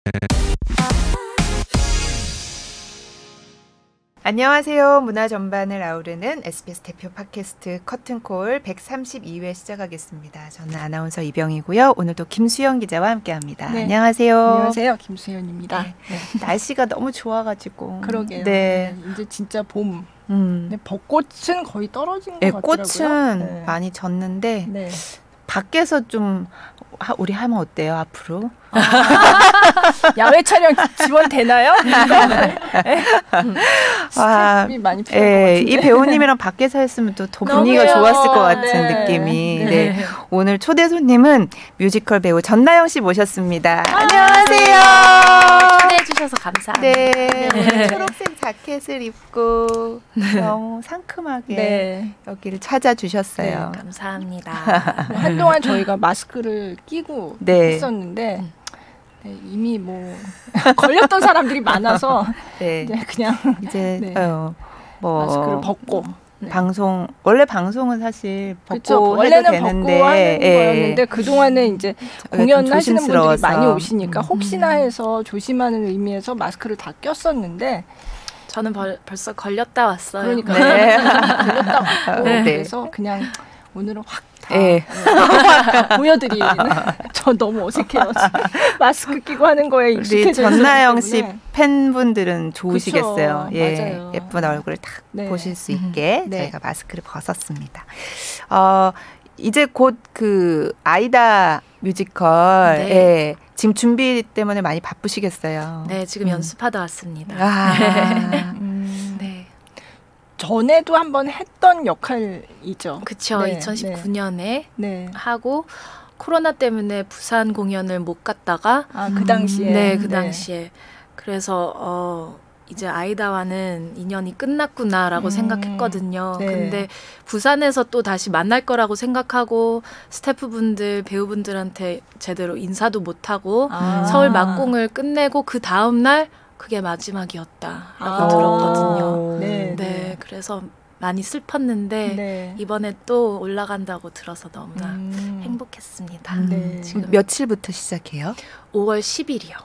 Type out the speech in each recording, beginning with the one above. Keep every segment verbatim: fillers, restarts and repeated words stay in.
안녕하세요. 문화 전반을 아우르는 에스비에스 대표 팟캐스트 커튼콜 백삼십이 회 시작하겠습니다. 저는 아나운서 이병이고요. 오늘도 김수영 기자와 함께합니다. 네. 안녕하세요. 안녕하세요. 김수영입니다. 네. 네. 날씨가 너무 좋아가지고. 그러게요. 네. 네. 이제 진짜 봄. 음. 근데 벚꽃은 거의 떨어진 것 네, 같더라고요. 꽃은 네. 많이 졌는데 네. 밖에서 좀 하, 우리 하면 어때요 앞으로? 아. 야외 촬영 지원 되나요? 스텝이 많이 필요할 것 같은데. 이 배우님이랑 밖에서 했으면 또 더 분위기가 좋았을 것 같은 네. 느낌이. 네. 네. 오늘 초대 손님은 뮤지컬 배우 전나영 씨 모셨습니다. 아, 안녕하세요. 초대해 주셔서 감사합니다. 네, 오늘 초록색 자켓을 입고 너무 상큼하게 네. 여기를 찾아주셨어요. 네, 감사합니다. 한동안 저희가 마스크를 끼고 네. 했었는데 네, 이미 뭐 걸렸던 사람들이 많아서 네. 이제 그냥 이제 네. 어, 뭐 마스크를 벗고 네. 방송 원래 방송은 사실 벗고 그쵸, 해도 원래는 되는데 벗고 하는 예. 거였는데 그 동안에 이제 공연하시는 분들이 많이 오시니까 음. 혹시나 해서 조심하는 의미에서 마스크를 다 꼈었는데 저는 벌, 벌써 걸렸다 왔어요. 그러니까 네. 걸렸다 왔고 네. 그래서 그냥 오늘은 확 다 네. 보여드리는. 저 너무 어색해요. 마스크 끼고 하는 거에 우리 익숙해져 전나영 씨 때문에. 팬분들은 좋으시겠어요. 그쵸, 예, 맞아요. 예쁜 얼굴을 딱 네. 보실 수 있게 네. 저희가 마스크를 벗었습니다. 어, 이제 곧 그 아이다 뮤지컬 네. 예, 지금 준비 때문에 많이 바쁘시겠어요. 네, 지금 음. 연습하다 왔습니다. 아, 음, 네, 전에도 한번 했던 역할이죠. 그쵸. 네, 이천십구 년에 네. 하고 코로나 때문에 부산 공연을 못 갔다가 아, 그 당시에. 네, 그 당시에 그래서 어, 이제 아이다와는 인연이 끝났구나라고 음, 생각했거든요. 네. 근데 부산에서 또 다시 만날 거라고 생각하고 스태프분들, 배우분들한테 제대로 인사도 못하고 아. 서울 막공을 끝내고 그 다음 날 그게 마지막이었다라고 아. 들었거든요. 네, 네, 네. 그래서 많이 슬펐는데 네. 이번에 또 올라간다고 들어서 너무나 음. 행복했습니다. 네. 지금 며칠부터 시작해요? 오월 십일이요.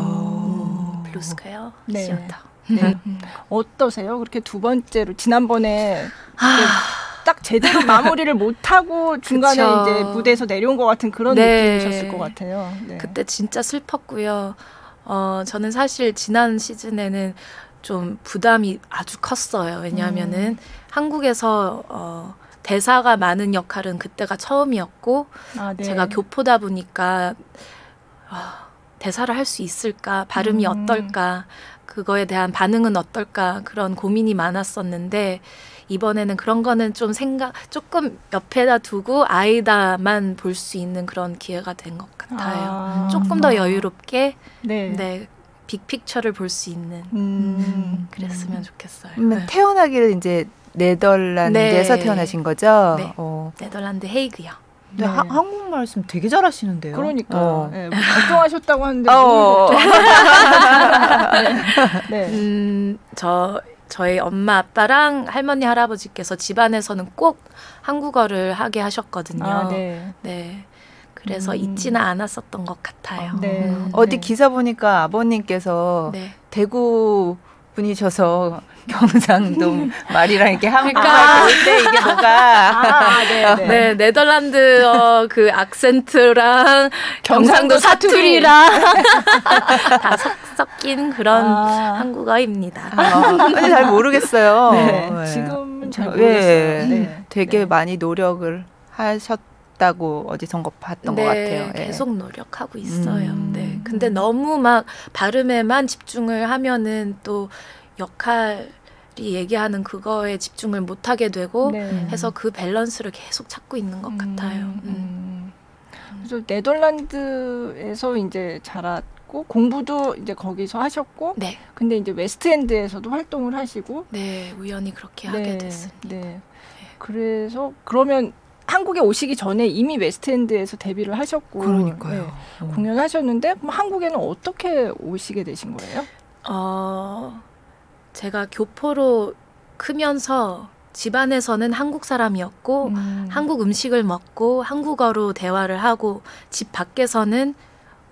오. 블루스카이어 네. 시어터. 네. 어떠세요? 그렇게 두 번째로 지난번에 아, 딱 제대로 마무리를 못하고 중간에 그쵸. 이제 무대에서 내려온 것 같은 그런 네. 느낌이셨을 것 같아요. 네. 그때 진짜 슬펐고요. 어, 저는 사실 지난 시즌에는 좀 부담이 아주 컸어요. 왜냐하면은 음. 한국에서 어, 대사가 많은 역할은 그때가 처음이었고 아, 네. 제가 교포다 보니까 어, 대사를 할 수 있을까? 발음이 음. 어떨까? 그거에 대한 반응은 어떨까? 그런 고민이 많았었는데 이번에는 그런 거는 좀 생각 조금 옆에다 두고 아이다만 볼 수 있는 그런 기회가 된 것 같아요. 아. 조금 더 여유롭게 네. 네, 빅픽처를 볼 수 있는 음. 그랬으면 좋겠어요. 그러면 네. 태어나기를 이제 네덜란드에서 네. 태어나신 거죠? 네. 어. 네덜란드 헤이그요. 근데 네. 하, 한국말 말씀 되게 잘하시는데요. 그러니까 어. 네, 뭐 걱정하셨다고 하는데 어. 네. 음, 저 저희 엄마 아빠랑 할머니 할아버지께서 집안에서는 꼭 한국어를 하게 하셨거든요. 아, 네. 네. 그래서 음. 잊지는 않았었던 것 같아요. 네. 음. 어디 네. 기사 보니까 아버님께서 네. 대구 분이셔서 경상도 말이랑 이렇게 한국말 그러니까. 배울 때 이게 뭐가 아, 네, 네. 네, 네덜란드 어, 그 악센트랑 경상도 경상도 사투리. 사투리랑 다 섞, 섞인 그런 아. 한국어입니다. 아, 아니, 잘 모르겠어요. 네. 네. 지금은 잘 예, 모르겠어요. 네. 되게 네. 많이 노력을 하셨다고 어디선가 봤던 네, 것 같아요. 예. 계속 노력하고 있어요. 음. 네. 근데 너무 막 발음에만 집중을 하면은 또 역할이 얘기하는 그거에 집중을 못 하게 되고 네. 해서 그 밸런스를 계속 찾고 있는 것 같아요. 음, 음. 음. 그래서 네덜란드에서 이제 자랐고 공부도 이제 거기서 하셨고, 네, 근데 이제 웨스트엔드에서도 활동을 하시고, 네, 우연히 그렇게 하게 됐습니다. 네. 그래서 그러면 한국에 오시기 전에 이미 웨스트엔드에서 데뷔를 하셨고, 그러니까요. 네, 음. 공연하셨는데 그럼 한국에는 어떻게 오시게 되신 거예요? 어, 제가 교포로 크면서 집안에서는 한국 사람이었고 음. 한국 음식을 먹고 한국어로 대화를 하고 집 밖에서는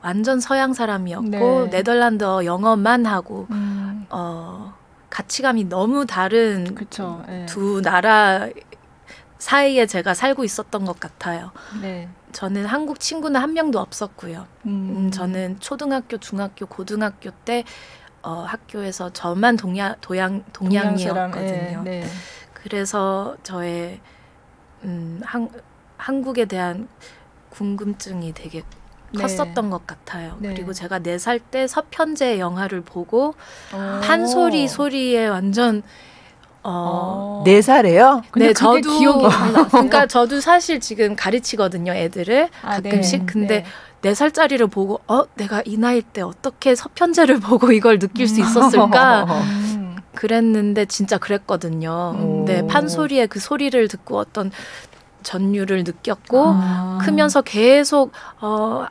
완전 서양 사람이었고 네. 네덜란드어 영어만 하고 음. 어, 가치감이 너무 다른 그쵸. 네. 두 나라 사이에 제가 살고 있었던 것 같아요. 네. 저는 한국 친구는 한 명도 없었고요. 음. 음, 저는 초등학교, 중학교, 고등학교 때 어, 학교에서 저만 동양, 도양, 동양이었거든요. 네. 네. 그래서 저의 음, 한, 한국에 대한 궁금증이 되게 네. 컸었던 것 같아요. 네. 그리고 제가 네 살 때 서편제 영화를 보고 오. 판소리 소리에 완전 어, 네 살에요? 네, 그게 저도 기억이 잘 나세요? 그러니까 저도 사실 지금 가르치거든요, 애들을 아, 가끔씩. 네. 근데 네. 네 살짜리를 보고 어, 내가 이 나이 때 어떻게 서편제를 보고 이걸 느낄 수 있었을까? 음. 그랬는데 진짜 그랬거든요. 오. 네, 판소리의 그 소리를 듣고 어떤 전율을 느꼈고 아. 크면서 계속 어,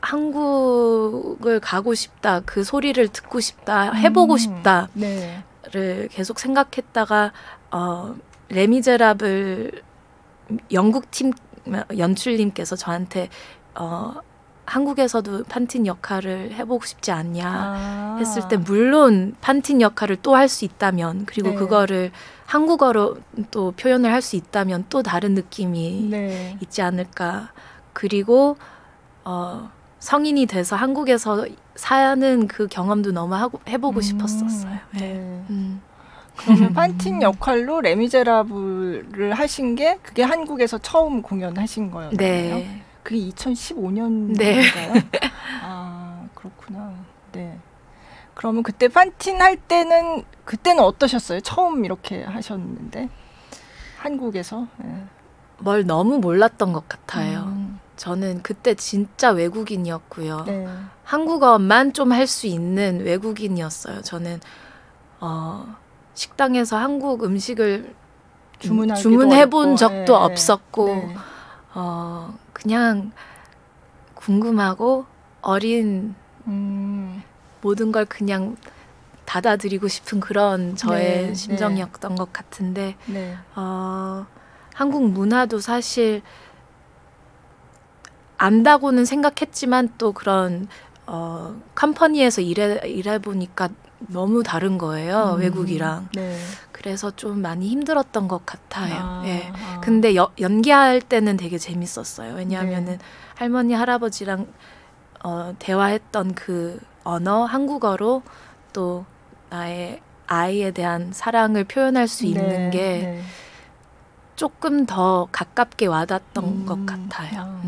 한국을 가고 싶다, 그 소리를 듣고 싶다, 해보고 음. 싶다를 네. 계속 생각했다가 어, 레미제라블 영국 팀 연출님께서 저한테 어, 한국에서도 판틴 역할을 해보고 싶지 않냐 아. 했을 때 물론 판틴 역할을 또 할 수 있다면 그리고 네. 그거를 한국어로 또 표현을 할 수 있다면 또 다른 느낌이 네. 있지 않을까. 그리고 어, 성인이 돼서 한국에서 사는 그 경험도 너무 하고 해보고 음. 싶었었어요. 네. 네. 음. 그러면 판틴 역할로 레미제라블을 하신 게 그게 한국에서 처음 공연하신 거였나요? 네. 그게 이천십오 년인가요? 네. 아, 그렇구나. 네. 그러면 그때 판틴 할 때는 그때는 어떠셨어요? 처음 이렇게 하셨는데 한국에서. 네. 뭘 너무 몰랐던 것 같아요. 음. 저는 그때 진짜 외국인이었고요. 네. 한국어만 좀 할 수 있는 외국인이었어요. 저는 어, 식당에서 한국 음식을 주문하기도 주문해본 어렵고. 적도 네. 없었고 네. 어, 그냥 궁금하고 어린 음. 모든 걸 그냥 받아들이고 싶은 그런 저의 네, 심정이었던 것 같은데 네. 어, 한국 문화도 사실 안다고는 생각했지만 또 그런 어, 컴퍼니에서 일해, 일해보니까 너무 다른 거예요. 음. 외국이랑. 네. 그래서 좀 많이 힘들었던 것 같아요. 아, 예. 아. 근데 여, 연기할 때는 되게 재밌었어요. 왜냐하면은 네. 할머니, 할아버지랑 어, 대화했던 그 언어, 한국어로 또 나의 아이에 대한 사랑을 표현할 수 있는 네, 게 네. 조금 더 가깝게 와닿던 음. 것 같아요. 아.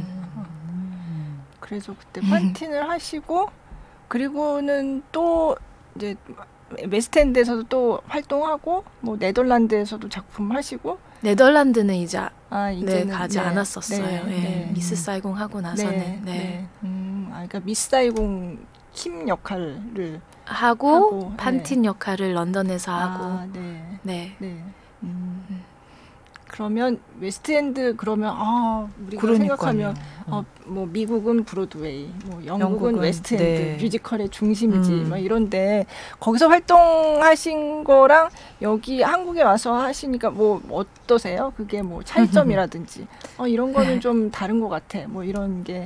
음. 그래서 그때 판틴을 하시고 그리고는 또 이제 웨스트엔드에서도 또 활동하고 뭐 네덜란드에서도 작품 하시고 네덜란드는 이제 아 네, 이제는 가지 네, 않았었어요. 네, 예, 네. 미스 사이공 하고 나서는 네, 네. 네. 음, 아 그러니까 미스 사이공 킴 역할을 하고, 하고, 판틴 역할을 런던에서 하고 아, 네. 네. 네. 음. 그러면 웨스트엔드 그러면 아 우리가 그러니까요. 생각하면 어, 뭐 미국은 브로드웨이, 뭐 영국은, 영국은, 웨스트엔드 네. 뮤지컬의 중심이지 음. 막 이런데 거기서 활동하신 거랑 여기 한국에 와서 하시니까 뭐 어떠세요? 그게 뭐 차이점이라든지 어, 이런 거는 좀 다른 것 같아. 뭐 이런 게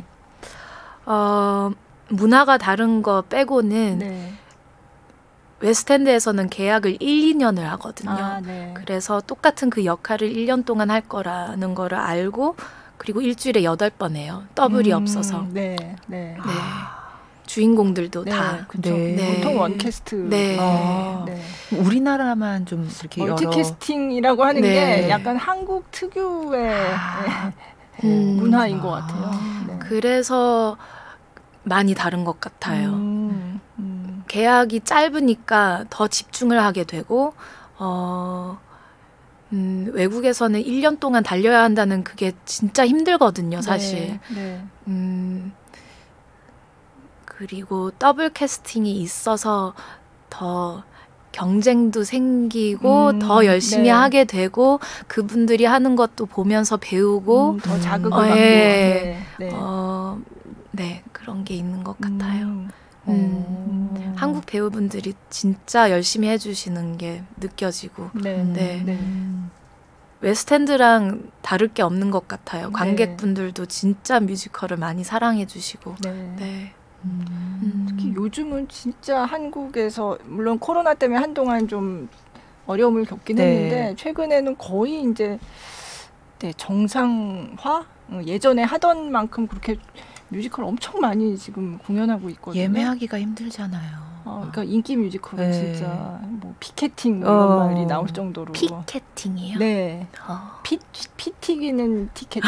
어, 문화가 다른 거 빼고는 네. 웨스트엔드에서는 계약을 일, 이 년을 하거든요. 아, 네. 그래서 똑같은 그 역할을 일 년 동안 할 거라는 거를 알고 그리고 일주일에 여덟 번 해요. 더블이 음, 없어서. 네, 네. 네. 주인공들도 네, 다. 그쵸. 네. 보통 원캐스트. 네. 아. 네. 우리나라만 좀 이렇게 여러 멀티캐스팅이라고 하는 네. 게 약간 한국 특유의 아. 네, 음. 문화인 것 아. 같아요. 네. 그래서 많이 다른 것 같아요. 음, 음. 계약이 짧으니까 더 집중을 하게 되고 어, 음, 외국에서는 일 년 동안 달려야 한다는 그게 진짜 힘들거든요, 사실. 네, 네. 음, 그리고 더블 캐스팅이 있어서 더 경쟁도 생기고 음, 더 열심히 네. 하게 되고 그분들이 하는 것도 보면서 배우고 음, 더 음. 자극을 어, 받고. 예. 네, 네. 어, 네, 그런 게 있는 것 같아요. 음. 음. 음. 한국 배우분들이 진짜 열심히 해주시는 게 느껴지고 네, 네. 네. 음. 웨스트엔드랑 다를 게 없는 것 같아요. 네. 관객분들도 진짜 뮤지컬을 많이 사랑해주시고 네. 네. 음. 특히 요즘은 진짜 한국에서 물론 코로나 때문에 한동안 좀 어려움을 겪긴 네. 했는데 최근에는 거의 이제 네, 정상화? 예전에 하던 만큼 그렇게 뮤지컬 엄청 많이 지금 공연하고 있거든요. 예매하기가 힘들잖아요. 어, 그러니까 인기 뮤지컬은 네. 진짜 뭐 피켓팅 이런 어. 말이 나올 정도로 피켓팅이요? 네. 어. 피, 피튀기는 티켓.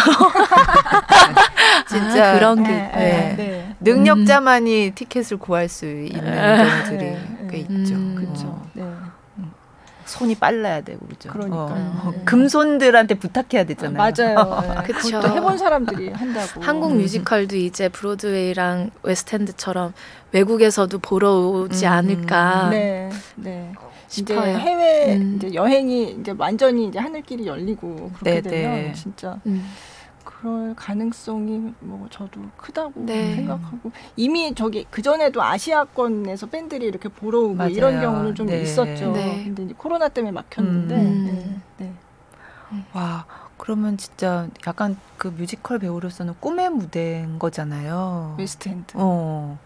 진짜 아, 그런 게 네, 네. 네. 능력자만이 티켓을 구할 수 있는 경우들이 네, 꽤 네. 있죠. 음. 그렇죠. 어. 네. 손이 빨라야 되고 그렇죠. 그러니까요. 어. 네. 금손들한테 부탁해야 되잖아요. 아, 맞아요. 네. 그쵸. 그것도 해본 사람들이 한다고. 한국 음. 뮤지컬도 이제 브로드웨이랑 웨스트엔드처럼 외국에서도 보러 오지 음. 않을까 네, 네. 이제 싶어요. 해외 음. 이제 여행이 이제 완전히 이제 하늘길이 열리고 그렇게 네, 되면 네. 진짜 음. 그럴 가능성이 뭐 저도 크다고 네. 생각하고 이미 저기 그 전에도 아시아권에서 팬들이 이렇게 보러 오고 맞아요. 이런 경우는 좀 네. 있었죠. 네. 근데 이제 코로나 때문에 막혔는데. 음. 네, 네. 와, 그러면 진짜 약간 그 뮤지컬 배우로서는 꿈의 무대인 거잖아요. 웨스트엔드. 어.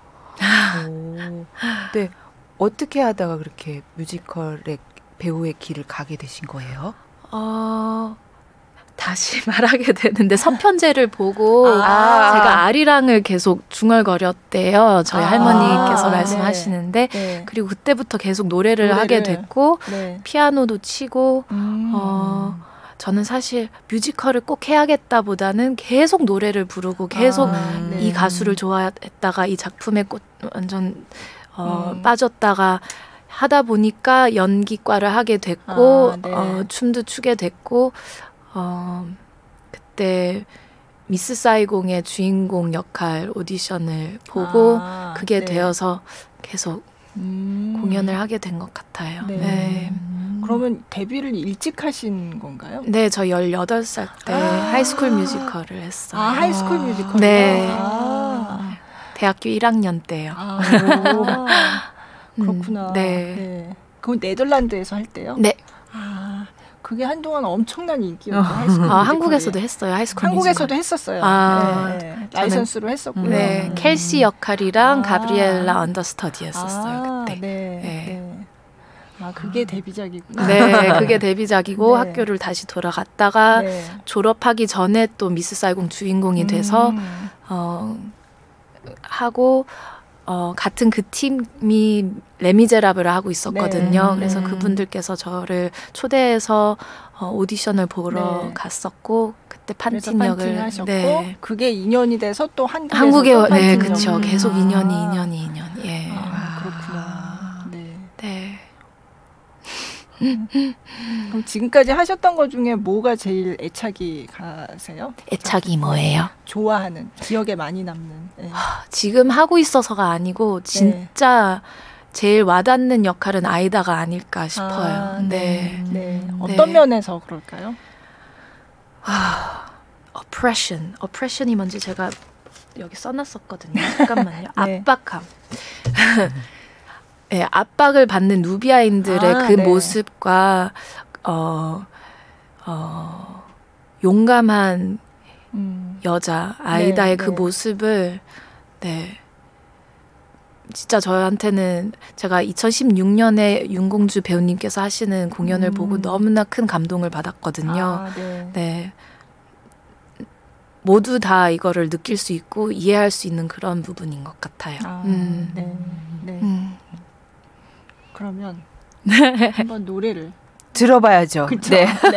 오. 네. 어떻게 하다가 그렇게 뮤지컬의 배우의 길을 가게 되신 거예요? 어, 다시 말하게 되는데 서편제를 보고 아. 제가 아리랑을 계속 중얼거렸대요. 저희 아. 할머니께서 네. 말씀하시는데 네. 그리고 그때부터 계속 노래를, 노래를. 하게 됐고 네. 피아노도 치고 음. 어, 저는 사실 뮤지컬을 꼭 해야겠다보다는 계속 노래를 부르고 계속 아, 네. 이 가수를 좋아했다가 이 작품에 꽂, 완전 어, 음. 빠졌다가 하다 보니까 연기과를 하게 됐고 아, 네. 어, 춤도 추게 됐고 어, 그때 미스 사이공의 주인공 역할 오디션을 보고 아, 그게 네. 되어서 계속 음. 공연을 하게 된 것 같아요. 네. 네. 그러면 데뷔를 일찍 하신 건가요? 네, 저 열여덟 살 때 아. 하이스쿨 뮤지컬을 했어요. 아, 하이스쿨 뮤지컬. 네. 아, 대학교 일 학년 때요. 아, 오. 그렇구나. 음, 네. 네. 그건 네덜란드에서 할 때요? 네. 아, 그게 한동안 엄청난 인기였죠. 하이스쿨 아, 뮤지컬이. 한국에서도 했어요. 하이스쿨 한국에서도 뮤지컬. 했었어요. 아, 네, 네. 라이선스로 했었고요. 네, 음. 켈시 역할이랑 아. 가브리엘라 언더스터디였었어요, 아, 그때. 네, 네. 네. 아, 그게 데뷔작이구나. 네, 그게 데뷔작이고 네. 학교를 다시 돌아갔다가 네. 졸업하기 전에 또 미스 사이공 주인공이 돼서 음. 어, 하고 어, 같은 그 팀이 레미제라블을 하고 있었거든요. 네. 그래서 네. 그분들께서 저를 초대해서 어, 오디션을 보러 네. 갔었고 그때 그래서 판틴 역을 판팅 하셨고 네. 그게 인연이 돼서 또 한국에서 한국에 또 네, 판팅 그쵸. 역을. 계속 아. 인연이 인연이 인연. 예. 아, 그렇구나. 네. 네. 그럼 지금까지 하셨던 것 중에 뭐가 제일 애착이 가세요? 애착이 뭐예요? 좋아하는, 기억에 많이 남는. 네. 지금 하고 있어서가 아니고 진짜 제일 와닿는 역할은 아이다가 아닐까 싶어요. 아, 네. 네. 음. 어떤 네. 면에서 그럴까요? oppression. oppression이 뭔지 제가 여기 써놨었거든요. 잠깐만요. 네. 압박함. 네, 압박을 받는 누비아인들의 아, 그 네. 모습과 어, 어, 용감한 음. 여자 아이다의 네, 그 네. 모습을 네 진짜 저한테는 제가 이천십육 년에 윤공주 배우님께서 하시는 공연을 음. 보고 너무나 큰 감동을 받았거든요. 아, 네. 네. 모두 다 이거를 느낄 수 있고 이해할 수 있는 그런 부분인 것 같아요. 아, 음. 네. 네. 음. 그러면 한번 노래를 들어봐야죠. 그쵸? 네. 네.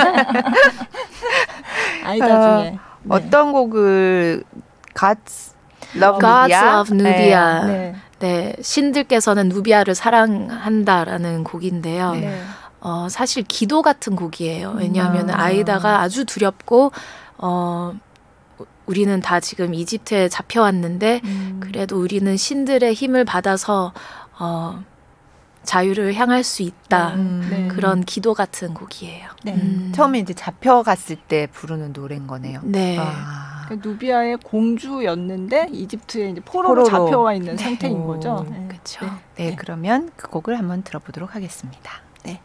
아이다 어, 중에 네. 어떤 곡을 God's Love God's Nubia? Love Nubia. 네. 네, 신들께서는 누비아를 사랑한다라는 곡인데요. 네. 네. 어, 사실 기도 같은 곡이에요. 왜냐하면 아. 아이다가 아주 두렵고 어, 우리는 다 지금 이집트에 잡혀왔는데 음. 그래도 우리는 신들의 힘을 받아서 어, 자유를 향할 수 있다. 음. 네. 그런 기도 같은 곡이에요. 네. 음. 처음에 이제 잡혀갔을 때 부르는 노래인 거네요. 네. 아. 그 누비아의 공주였는데 이집트에 이제 포로로, 포로로. 잡혀와 있는 네. 상태인 오. 거죠. 네. 그렇죠. 네, 그러면 그 곡을 한번 들어보도록 하겠습니다. 네.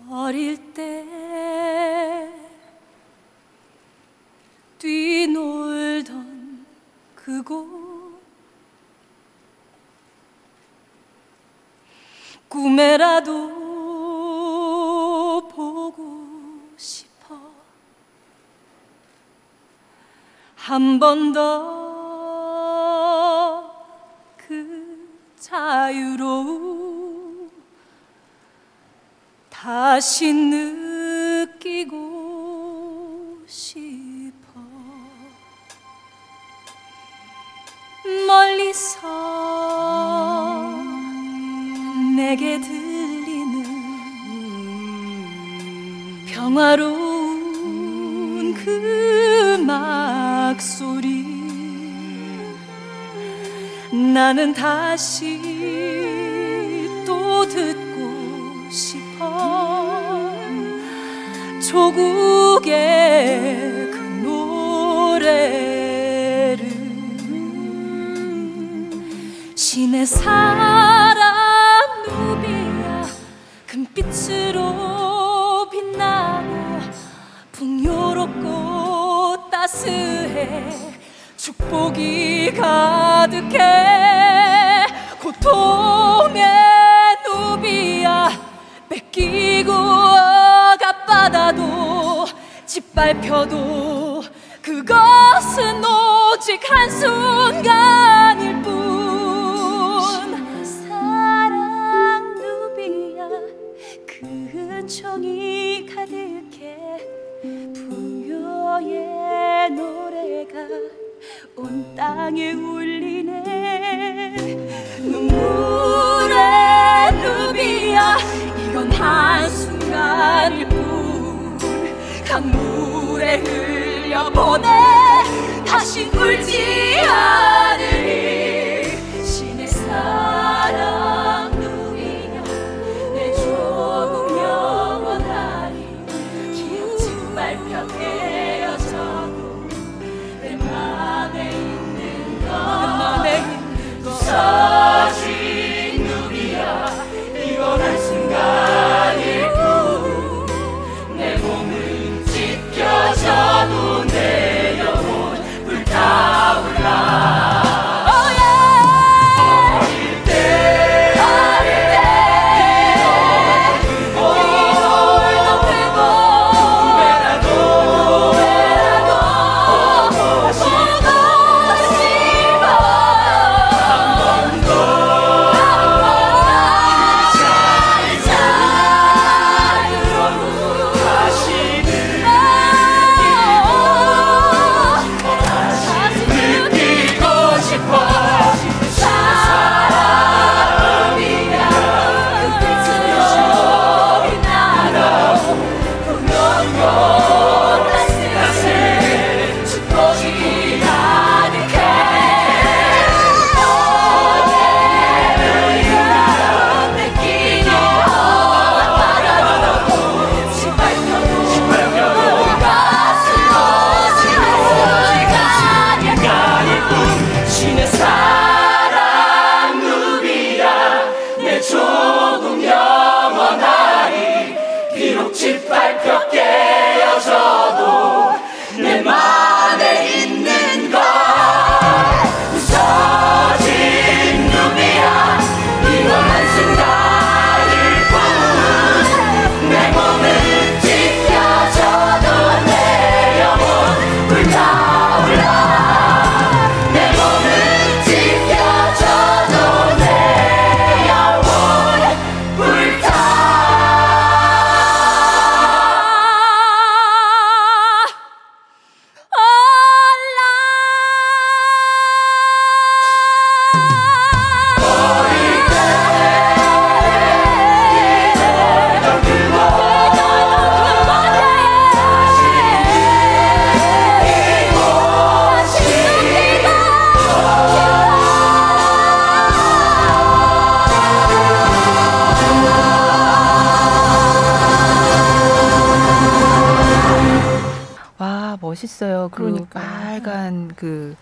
어릴 때 뛰놀던 그곳 꿈에라도 보고 싶어 한 번 더 그 자유로움 다시 느끼고 싶어 멀리서 내게 들리는 평화로운 그 막소리 나는 다시 또 듣고 싶어 조국의 그 노래를 신의 사랑 누비야 금빛으로 빛나고 풍요롭고 따스해 축복이 가득해 고통의 누비야 뺏기고 가빠다도 짓밟혀도 그것은 오직 한순간일 뿐 사랑 누비야 그 종이 가득해 풍요의 노래가 온 땅에 울리네 눈물의 누비야 이건 한순간일 뿐 강물에 흘려보내 다시 울지 않으리 신의 사랑 누비야 내 조국 영원하리 기억 짓밟혀 깨어져도 내 맘에 있는 것 부서진 누비야 이건 한순간일 뿐 내 몸은 찢겨져도 내 영혼 불타올라 멋있어요. 그 그러니까. 빨간 그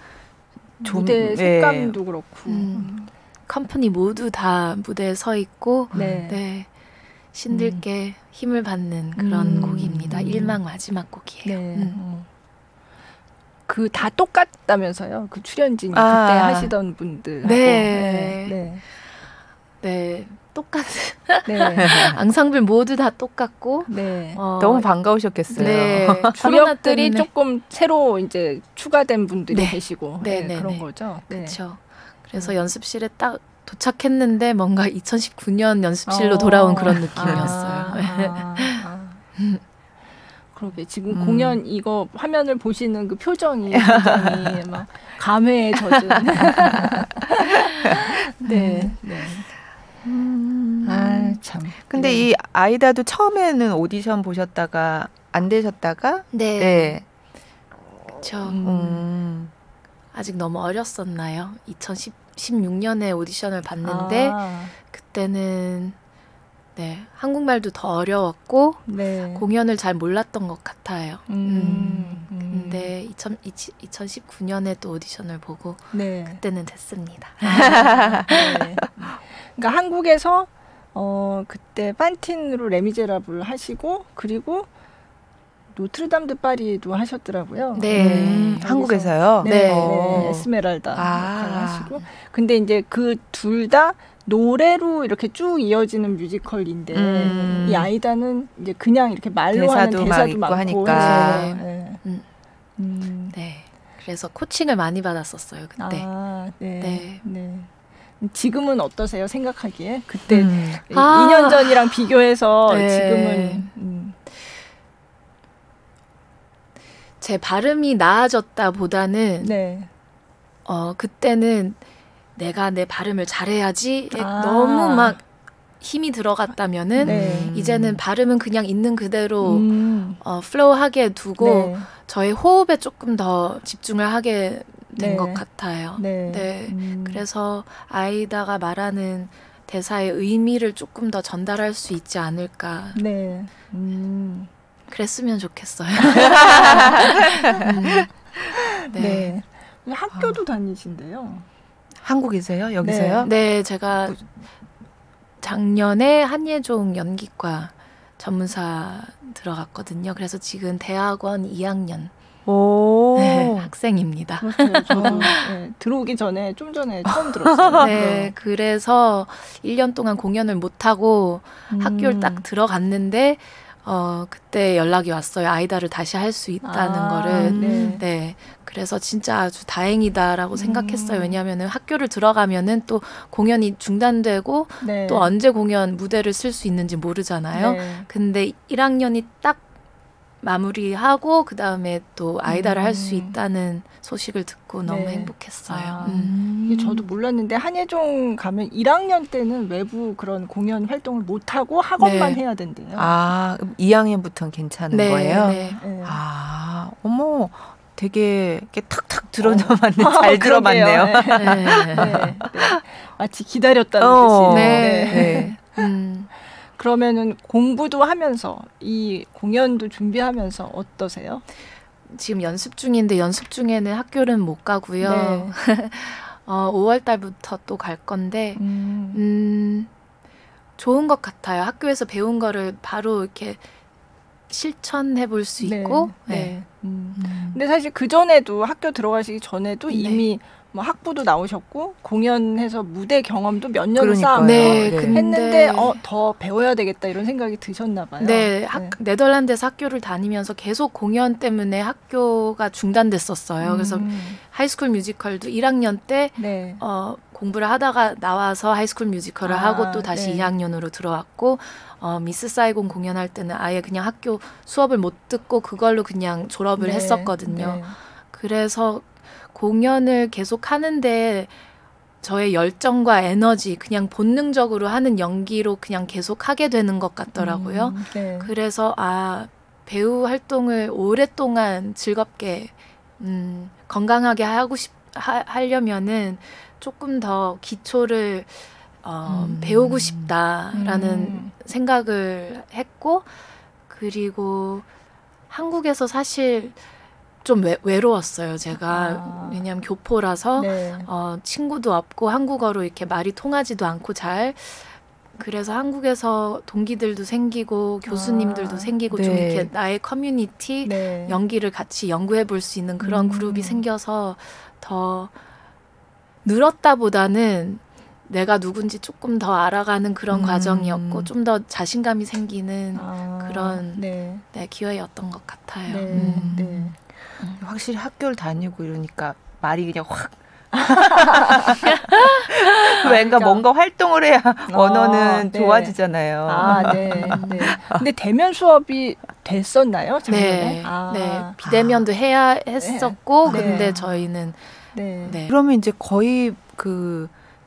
좀, 무대 색감도 네. 그렇고 음. 컴퍼니 모두 다 무대에 서 있고 네. 네. 신들께 음. 힘을 받는 그런 음. 곡입니다. 음. 일막 마지막 곡이에요. 네. 음. 그 다 똑같다면서요? 그 출연진이 아. 그때 하시던 분들. 네. 네. 네. 똑같은 네. 앙상블 모두 다 똑같고 네. 어, 너무 반가우셨겠어요. 네. 주역들이 때문에. 조금 새로 이제 추가된 분들이 네. 계시고 네, 네, 네, 그런 네. 거죠. 네. 그렇죠. 그래서 음. 연습실에 딱 도착했는데 뭔가 이천십구 년 연습실로 어. 돌아온 그런 느낌이었어요. 아, 아, 아. 그러게 지금 음. 공연 이거 화면을 보시는 그 표정이 굉장히 막 감회에 젖은. 네. 네. 음. 아 참. 근데 네. 이 아이다도 처음에는 오디션 보셨다가 안 되셨다가 네. 네. 그렇죠. 음. 음. 아직 너무 어렸었나요? 이천십육 년에 오디션을 봤는데 아, 그때는 네, 한국말도 더 어려웠고 네. 공연을 잘 몰랐던 것 같아요. 음. 음. 근데 이천, 이천십구 년에 또 오디션을 보고 네. 그때는 됐습니다. 아, 네. 그러니까 한국에서 어 그때 판틴으로 레미제라블 하시고 그리고 노트르담 드 파리도 하셨더라고요. 네. 음, 거기서- 한국에서요? 네, 네. 네, 에스메랄다 아. 역할을 하시고 근데 이제 그 둘 다 노래로 이렇게 쭉 이어지는 뮤지컬인데 음. 이 아이다는 이제 그냥 이렇게 말로 대사도 하는 막 대사도 있고 많고 하니까. 해서, 네. 음. 음. 네. 그래서 코칭을 많이 받았었어요, 그때. 아, 네. 네. 네. 지금은 어떠세요? 생각하기에 그때 음. 아. 이 년 전이랑 비교해서 네. 지금은 음. 제 발음이 나아졌다 보다는 네. 어, 그때는 내가 내 발음을 잘해야지 아. 너무 막 힘이 들어갔다면은 네. 이제는 발음은 그냥 있는 그대로 음. 어, 플로우하게 두고 네. 저의 호흡에 조금 더 집중을 하게 된 네. 것 같아요. 네. 네. 음. 그래서 아이다가 말하는 대사의 의미를 조금 더 전달할 수 있지 않을까. 네. 음. 그랬으면 좋겠어요. 음, 네. 네. 학교도 다니신대요. 한국에서요? 여기서요? 네, 제가 작년에 한예종 연기과 전문사 들어갔거든요. 그래서 지금 대학원 이 학년 오. 네, 학생입니다. 그렇죠. 저도 네, 들어오기 전에 좀 전에 처음 들었어요. 네, 그래서 일 년 동안 공연을 못하고 음. 학교를 딱 들어갔는데 어, 그때 연락이 왔어요. 아이다를 다시 할 수 있다는 아, 거를. 네. 네. 그래서 진짜 아주 다행이다라고 음. 생각했어요. 왜냐하면은 학교를 들어가면은 또 공연이 중단되고 네. 또 언제 공연 무대를 쓸 수 있는지 모르잖아요. 네. 근데 일 학년이 딱 마무리하고 그 다음에 또 아이다를 음. 할 수 있다는 소식을 듣고 너무 네. 행복했어요. 아. 음. 이게 저도 몰랐는데 한예종 가면 일 학년 때는 외부 그런 공연 활동을 못 하고 학원만 네. 해야 된대요. 아, 그럼 이 학년부터는 괜찮은 네, 거예요? 네. 네. 아, 어머, 되게 이렇게 탁탁 들어맞네. 아, 잘 그러게요. 들어맞네요. 네. 네. 네. 네. 마치 기다렸다는 어, 듯이. 네. 네. 음. 그러면은 공부도 하면서 이 공연도 준비하면서 어떠세요? 지금 연습 중인데 연습 중에는 학교는 못 가고요. 네. 어, 오월 달부터 또 갈 건데 음. 음, 좋은 것 같아요. 학교에서 배운 거를 바로 이렇게 실천해 볼 수 네. 있고. 네. 네. 음. 음. 근데 사실 그 전에도 학교 들어가시기 전에도 네. 이미 뭐 학부도 나오셨고 공연해서 무대 경험도 몇 년을 그러니까요. 쌓았고 네, 네. 근데 했는데 어, 더 배워야 되겠다 이런 생각이 드셨나 봐요. 네, 학, 네덜란드에서 학교를 다니면서 계속 공연 때문에 학교가 중단됐었어요. 그래서 음. 하이스쿨 뮤지컬도 일 학년 때 네. 어, 공부를 하다가 나와서 하이스쿨 뮤지컬을 아, 하고 또 다시 네. 이 학년으로 들어왔고 어, 미스 사이곤 공연할 때는 아예 그냥 학교 수업을 못 듣고 그걸로 그냥 졸업을 네. 했었거든요. 네. 그래서 공연을 계속 하는데 저의 열정과 에너지 그냥 본능적으로 하는 연기로 그냥 계속 하게 되는 것 같더라고요. 음, 네. 그래서 아 배우 활동을 오랫동안 즐겁게 음, 건강하게 하고 싶 하, 하려면은 조금 더 기초를 어, 음. 배우고 싶다라는 음. 생각을 했고 그리고 한국에서 사실 좀 외, 외로웠어요. 제가 아. 왜냐하면 교포라서 네. 어, 친구도 없고 한국어로 이렇게 말이 통하지도 않고 잘 그래서 한국에서 동기들도 생기고 교수님들도 아, 생기고 네. 좀 이렇게 나의 커뮤니티 네. 연기를 같이 연구해 볼 수 있는 그런 음. 그룹이 생겨서 더 늘었다보다는 내가 누군지 조금 더 알아가는 그런 음. 과정이었고 좀 더 자신감이 생기는 아, 그런 네. 네, 기회였던 것 같아요. 네. 음. 네. 확실히 학교를 다니고 이러니까 말이 그냥 확 뭔가 뭔가 활동을 해야 어, 언어는 네. 좋아지잖아요. 아, 네. 네. 근데 대면 수업이 됐었나요? 작년에? 네, 아. 네, 비대면도 해야 했었고, 네. 근데 저희는 네. 네, 그러면 이제 거의 그,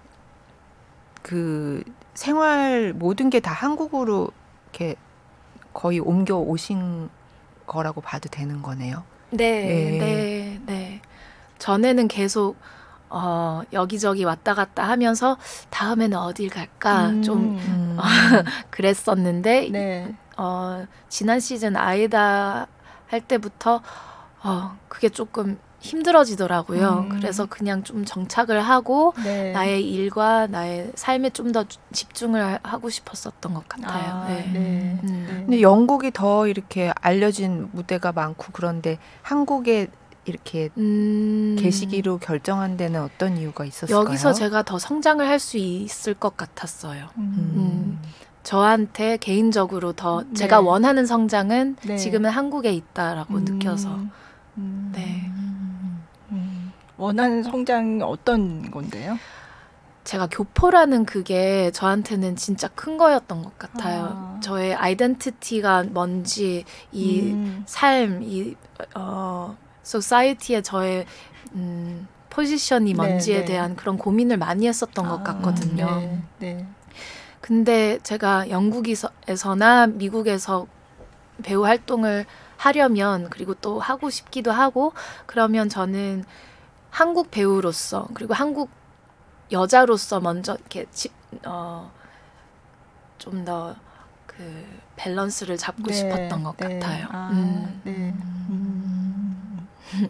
그 생활 모든 게 다 한국으로 이렇게 거의 옮겨 오신 거라고 봐도 되는 거네요. 네, 네. 네, 네. 전에는 계속 어, 여기저기 왔다 갔다 하면서 다음에는 어딜 갈까 음. 좀 음. 그랬었는데 네. 어, 지난 시즌 아이다 할 때부터 어, 그게 조금 힘들어지더라고요. 음. 그래서 그냥 좀 정착을 하고 네. 나의 일과 나의 삶에 좀 더 집중을 하고 싶었었던 것 같아요. 아, 네. 네. 음. 네. 근데 영국이 더 이렇게 알려진 무대가 많고 그런데 한국에 이렇게 음. 계시기로 결정한 데는 어떤 이유가 있었을까요? 여기서 제가 더 성장을 할 수 있을 것 같았어요. 음. 저한테 개인적으로 더 네. 제가 원하는 성장은 네. 지금은 한국에 있다라고 음. 느껴서 음. 네. 음. 원하는 성장이 어떤 건데요? 제가 교포라는 그게 저한테는 진짜 큰 거였던 것 같아요. 아. 저의 아이덴티티가 뭔지 이 음. 삶, 이 어, 소사이어티의 저의 음, 포지션이 네, 뭔지에 네. 대한 그런 고민을 많이 했었던 것 아, 같거든요. 네. 네. 근데 제가 영국에서나 미국에서 배우 활동을 하려면 그리고 또 하고 싶기도 하고 그러면 저는 한국 배우로서 그리고 한국 여자로서 먼저 이렇게 어, 좀 더 그 밸런스를 잡고 네, 싶었던 것 네. 같아요. 아, 음. 네. 음.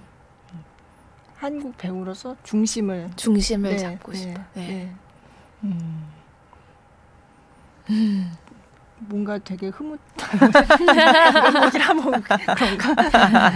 한국 배우로서 중심을 중심을 네, 잡고 네, 싶어. 네. 네. 음. 뭔가 되게 흐뭇한 이런 얘기를 하면 그런가?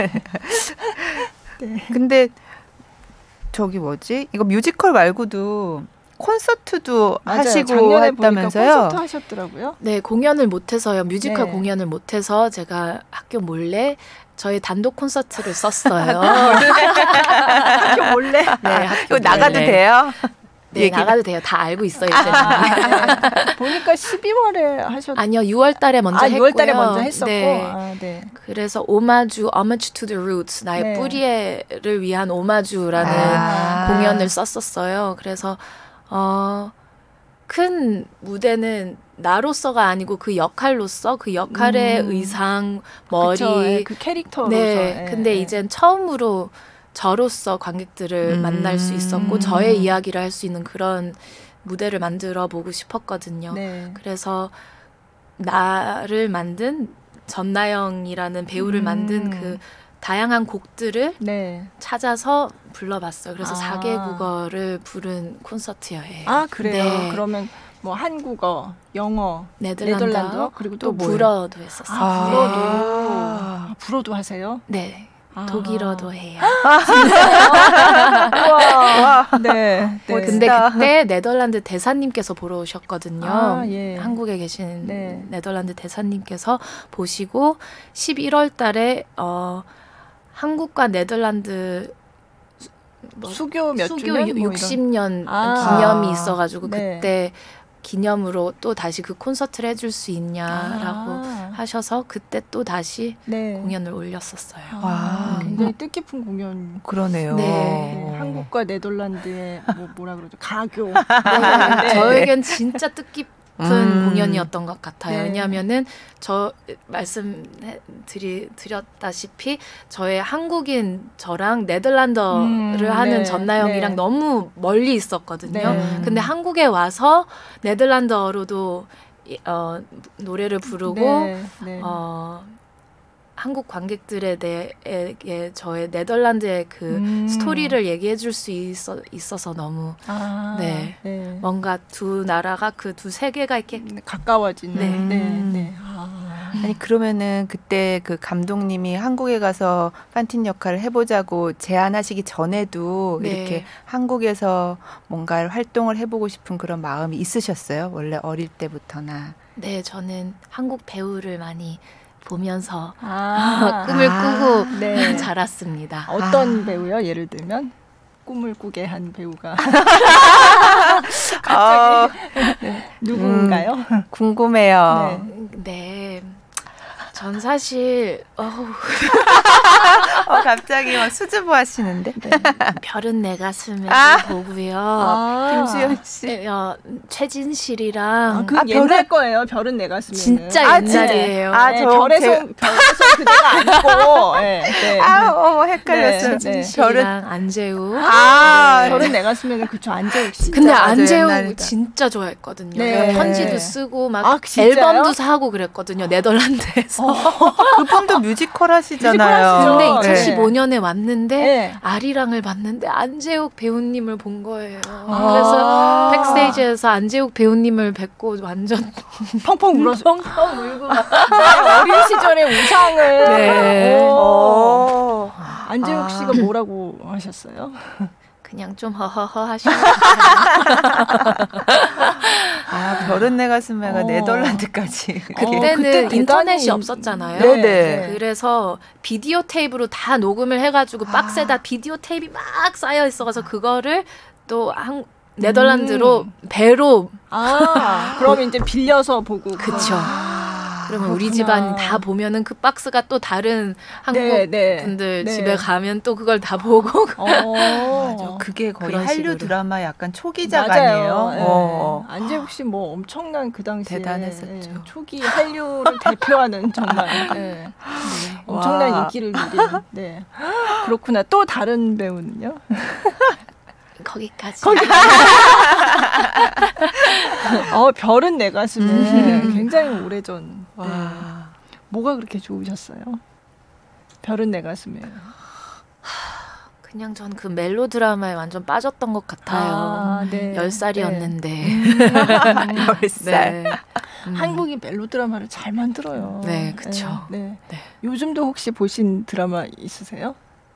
네. 근데 저기 뭐지? 이거 뮤지컬 말고도 콘서트도 맞아요. 하시고 작년에 보니까 했다면서요? 콘서트 하셨더라고요. 네, 공연을 못해서요. 뮤지컬 네. 공연을 못해서 제가 학교 몰래 저희 단독 콘서트를 썼어요. 학교 몰래. 네, 학교 이거 나가도 몰래. 돼요? 네, 얘기를. 나가도 돼요. 다 알고 있어요. 이제. 네. 보니까 십이월에 하셨. 아니요, 유월 달에 먼저 아, 했고요. 유월 달에 먼저 했었고. 네. 아, 네. 그래서 오마주, Homage to the Roots, 나의 네. 뿌리를 위한 오마주라는 아. 공연을 썼었어요. 그래서 어, 큰 무대는 나로서가 아니고 그 역할로서 그 역할의 음. 의상, 머리, 그쵸, 예, 그 캐릭터로서. 네. 예, 근데 예. 이젠 처음으로 저로서 관객들을 음. 만날 수 있었고 저의 이야기를 할 수 있는 그런 무대를 만들어 보고 싶었거든요. 네. 그래서 나를 만든 전나영이라는 배우를 음. 만든 그 다양한 곡들을 네. 찾아서 불러봤어요. 그래서 아. 사 개 국어를 부른 콘서트예요. 아, 그래요? 네. 그러면 뭐 한국어, 영어, 네덜란드어, 네덜란드어, 그리고 또 또 뭐예요? 불어도 했었어요. 아, 불어도. 아. 아, 불어도 하세요? 네. 아. 독일어도 해요. 우와. 네. 네. 근데 그때 네덜란드 대사님께서 보러 오셨거든요. 아, 예. 한국에 계신 네. 네덜란드 대사님께서 보시고 십일월 달에 어, 한국과 네덜란드 뭐 수교 몇 수교 주년? 뭐 육십 년 아. 기념이 있어가지고 네. 그때 기념으로 또 다시 그 콘서트를 해줄 수 이런. 있냐라고 아. 하셔서 그때 또 다시 네. 공연을 올렸었어요. 아, 와. 굉장히 뜻깊은 공연. 그러네요. 네. 네, 한국과 네덜란드의 뭐 뭐라 그러죠? 가교. 네, 네. 저에겐 진짜 뜻깊은 음. 공연이었던 것 같아요. 네. 왜냐하면은 저 말씀드리 드렸다시피 저의 한국인 저랑 네덜란드어를 음, 하는 네, 전나영이랑 네. 너무 멀리 있었거든요. 네. 근데 한국에 와서 네덜란드어로도 이- 어, 노래를 부르고 네, 네. 어, 한국 관객들에 대해 저의 네덜란드의 그 음. 스토리를 얘기해 줄 수 있어, 있어서 너무 아, 네. 네. 뭔가 두 나라가 그 두 세계가 이렇게 가까워지는. 네. 네. 음. 네. 아. 아니 그러면은 그때 그 감독님이 한국에 가서 판틴 역할을 해보자고 제안하시기 전에도 네. 이렇게 한국에서 뭔가 활동을 해보고 싶은 그런 마음이 있으셨어요? 원래 어릴 때부터나. 네, 저는 한국 배우를 많이 보면서 아. 꿈을 아. 꾸고 네. 자랐습니다. 어떤 아. 배우요? 예를 들면 꿈을 꾸게 한 배우가 어, 네. 누군가요? 궁금해요. 네. 네. 전 사실 어우, 어, 갑자기 막 수줍어 하시는데. 별은 내 가슴에 아. 보고요. 아. 김수현 씨. 네, 어, 최진실이랑 아, 그 아, 옛날 거예요. 별은 내 가슴에. 진짜 아, 옛날이에요. 아, 네, 저 별에서 제- 별에서 그대가 아니고. 네, 네. 아, 어머 헷갈렸어요. 네, 네. 최진실이랑 안재욱. 아, 별은 내 가슴에는 그쵸 안재욱 씨. 근데 맞아요, 안재욱 옛날이다. 진짜 좋아했거든요. 네. 편지도 쓰고 막 아, 진짜요? 앨범도 사고 그랬거든요. 네덜란드에서. 그분도 뮤지컬 하시잖아요. 뮤지컬 하시죠. 근데 네. 이천십오 년에 왔는데 네. 아리랑을 봤는데 안재욱 배우님을 본 거예요. 아. 그래서 백스테이지에서 안재욱 배우님을 뵙고 완전 펑펑 울어서 펑펑 울고 막 네, 어린 시절의 우상을. 네. 오. 오. 안재욱 아. 씨가 뭐라고 하셨어요? 그냥 좀 허허허 하시고 아, 별은 내 가슴에가 어. 네덜란드까지. 그게. 어, 그때는 그때 인터넷이 대단히- 없었잖아요. 네네. 그래서 비디오 테이프로 다 녹음을 해가지고 박스에다 비디오 테이프이 막 쌓여 있어서 그거를 또 한, 네덜란드로 배로 아, 그럼 이제 빌려서 보고. 그쵸. 아, 그러면 우리 그렇구나. 집안 다 보면은 그 박스가 또 다른 한국 네, 네. 분들 네. 집에 가면 또 그걸 다 보고 어. 맞아. 그게 거의 그런 한류 식으로. 드라마 약간 초기작 맞아요. 아니에요? 네. 어. 안재욱 씨 뭐 엄청난 그 당시에 대단했었죠. 예, 초기 한류를 대표하는 정말 예, 엄청난 와. 인기를 누린. 네. 그렇구나. 또 다른 배우는요? 거기까지. 어, 별은 내 가슴에 음. 굉장히 오래전. 와. 네. 뭐가 그렇게 좋으셨어요? 별은 내 가슴에. 그냥 전 그 멜로 드라마에 완전 빠졌던 것 같아요. 아, 네. 열 살이었는데. 열 살. 네. 음. 한국이 멜로 드라마를 잘 만들어요. 네, 그쵸. 네, 네. 네. 요즘도 혹시 보신 드라마 있으세요?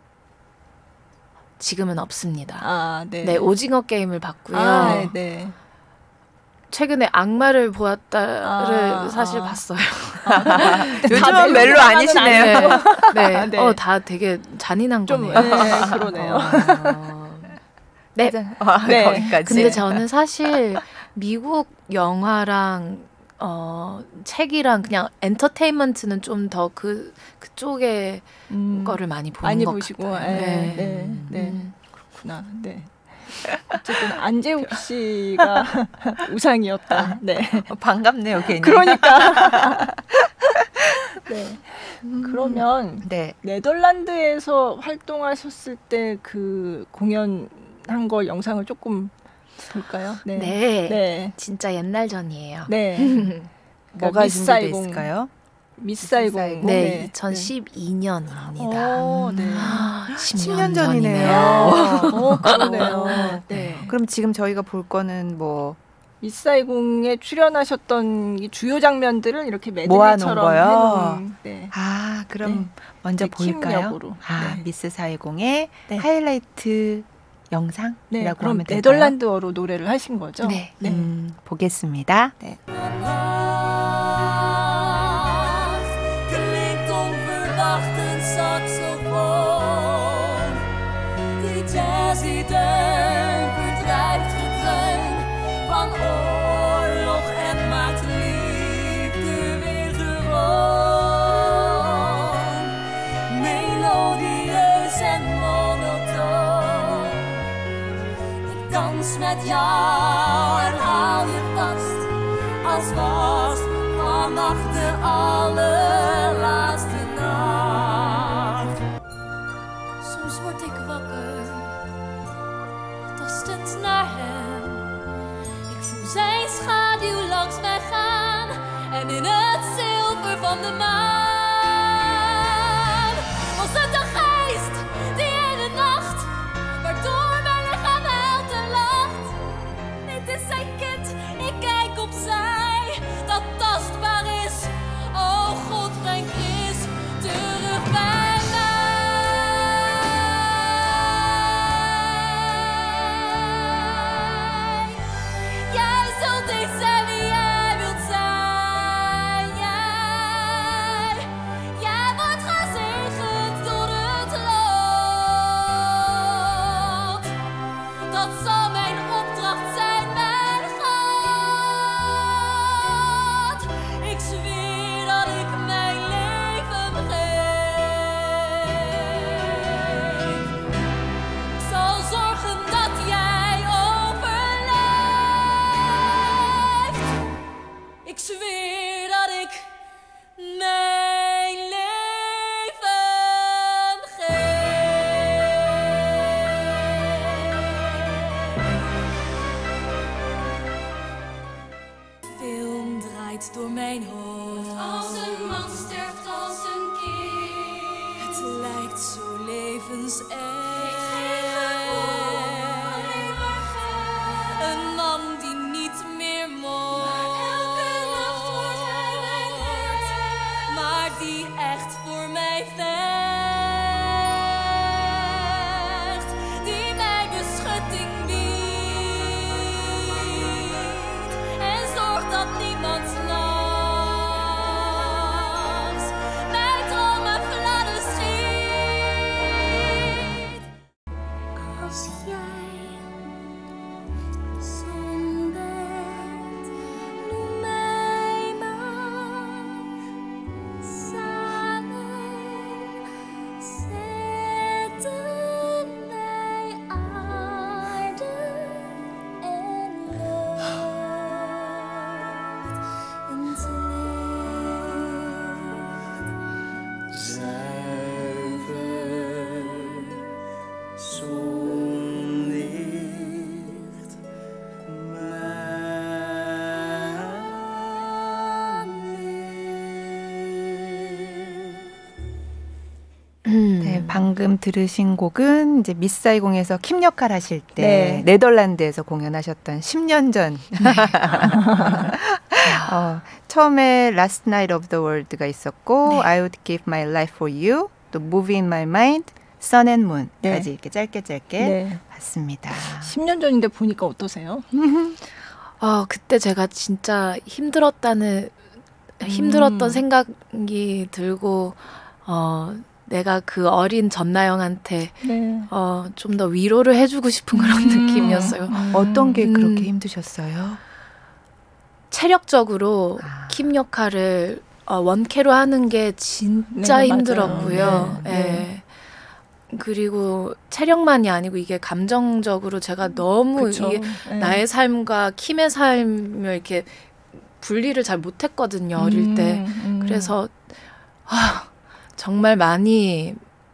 지금은 없습니다. 아, 네. 네, 오징어 게임을 봤고요. 아, 네, 네. 최근에 악마를 보았다를 아, 사실 아. 봤어요. 요즘은 멜로 아니시네요. 네, 네. 아, 네. 어, 다 되게 잔인한 좀, 거네요. 네, 그러네요. 어, 네. 아, 네. 거기까지. 근데 저는 사실 미국 영화랑 어, 책이랑 그냥 엔터테인먼트는 좀 더 그 그쪽에 음, 거를 많이 보는 많이 것 보시고, 같아요. 네, 네. 네, 네. 음. 그렇구나. 네. 어쨌든 안재욱 씨가 우상이었다. 네. 어, 반갑네요, 괜히. 그러니까. 네. 그러면 네. 네덜란드에서 활동하셨을 때 그 공연한 거 영상을 조금 볼까요? 네. 네. 네. 진짜 옛날 전이에요. 네. 뭐가 미스 준비되어 사이공. 있을까요? 미스 사이공. 사이공. 네, 이천십이 년입니다. 오, 네. 십 년 전이네요. 어, 그러네요. 네. 그럼 지금 저희가 볼 거는 뭐 미스 사이공에 출연하셨던 이 주요 장면들을 이렇게 모아놓은 메들리처럼 거요? 해놓은, 네. 아, 그럼 네. 먼저 네, 킴 볼까요? 역으로. 아, 네. 미스 사이공의 네. 하이라이트 영상이라고 네, 하면 그럼 될까요? 네덜란드어로 노래를 하신 거죠? 네. 네. 음, 보겠습니다. 네. Klinkt onverwacht een saxofoon die jazzy deun verdrijft gedreun van oorlog en maakt liefde weer gewoon. Melodieus en monotoon. Ik dans met jou en hou je vast als was vannacht de allerlaatste nacht. Soms word ik wakker, tastend naar hem. Ik voel zijn schaduw langs mij gaan en in het zilver van de maan lijkt zo levensecht. Een man die niet meer mocht, elke nacht wordt hij mijn hart, maar die echt voor mij vecht, die mij beschutting biedt en zorgt dat niemand s'nachts mijn dromen gladde schiet. Als jij zon bent, noem mij maar. Samen zetten wij aarde en lucht in het licht. Zuiver zonlicht, maanlicht. 네, 방금 들으신 곡은 이제 미스사이공에서 킴 역할 하실 때 네. 네덜란드에서 공연하셨던 십 년 전. 어, 처음에 Last Night of the World가 있었고 네. I Would Give My Life for You, 또 Movie in My Mind, Sun and Moon까지 네. 이렇게 짧게 짧게 네. 봤습니다. 십 년 전인데 보니까 어떠세요? 어, 그때 제가 진짜 힘들었다는 힘들었던 음. 생각이 들고 어, 내가 그 어린 전나영한테 네. 어, 좀 더 위로를 해주고 싶은 그런 음. 느낌이었어요. 어떤 게 음. 그렇게 힘드셨어요? 체력적으로 아. 킴 역할을 어, 원캐로 하는 게 진짜 네, 힘들었고요. 맞아요. 네, 예. 네. 그리고 체력만이 아니고 이게 감정적으로 제가 너무 그쵸. 이게 네. 나의 삶과 킴의 삶을 이렇게 분리를 잘 못했거든요, 어릴 때. 음, 음. 그래서 아, 정말 많이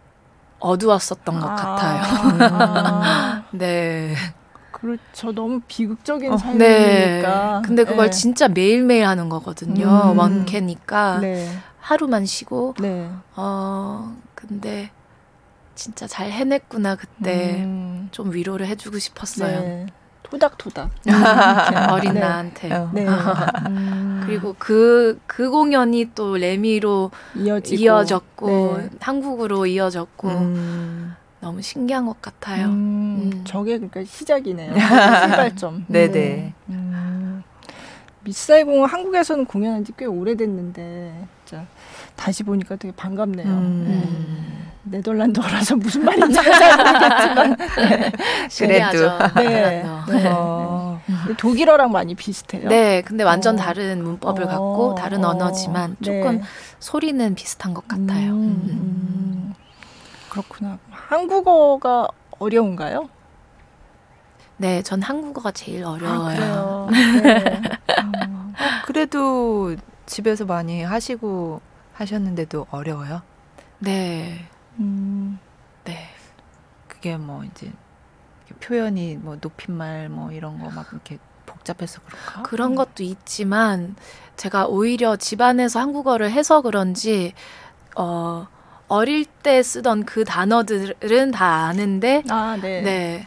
어두웠었던 것 아. 같아요. 아. 네. 그렇죠. 너무 비극적인 어, 네. 삶이니까. 근데 그걸 네. 진짜 매일매일 하는 거거든요. 음. 원캐니까. 네. 하루만 쉬고. 네. 어, 근데 진짜 잘 해냈구나, 그때. 음. 좀 위로를 해주고 싶었어요. 네. 토닥토닥. 어린 네. 나한테. 어. 네. 음. 그리고 그, 그 공연이 또 레미로 이어지고. 이어졌고, 네. 한국으로 이어졌고, 음, 너무 신기한 것 같아요. 음, 음. 저게 그러니까 시작이네요. 출발점. 네네. 음. 미스사이공은 한국에서는 공연한 지 꽤 오래됐는데 진짜 다시 보니까 되게 반갑네요. 음. 네. 네덜란드어라서 무슨 말인지 잘 모르겠지만 네. 신기하죠. 네. 네. 어. 근데 독일어랑 많이 비슷해요. 네, 근데 완전 어. 다른 문법을 어. 갖고 다른 어. 언어지만 조금 네. 소리는 비슷한 것 같아요. 음, 음. 음. 그렇구나. 한국어가 어려운가요? 네, 전 한국어가 제일 어려워요. 아, 그래요. 네. 음. 그래도 집에서 많이 하시고 하셨는데도 어려워요? 네, 음. 네. 그게 뭐 이제 표현이 뭐 높임말 뭐 이런 거 막 이렇게 복잡해서 그런가? 그런 것도 있지만 제가 오히려 집안에서 한국어를 해서 그런지 어, 어릴 때 쓰던 그 단어들은 다 아는데 아, 네. 네,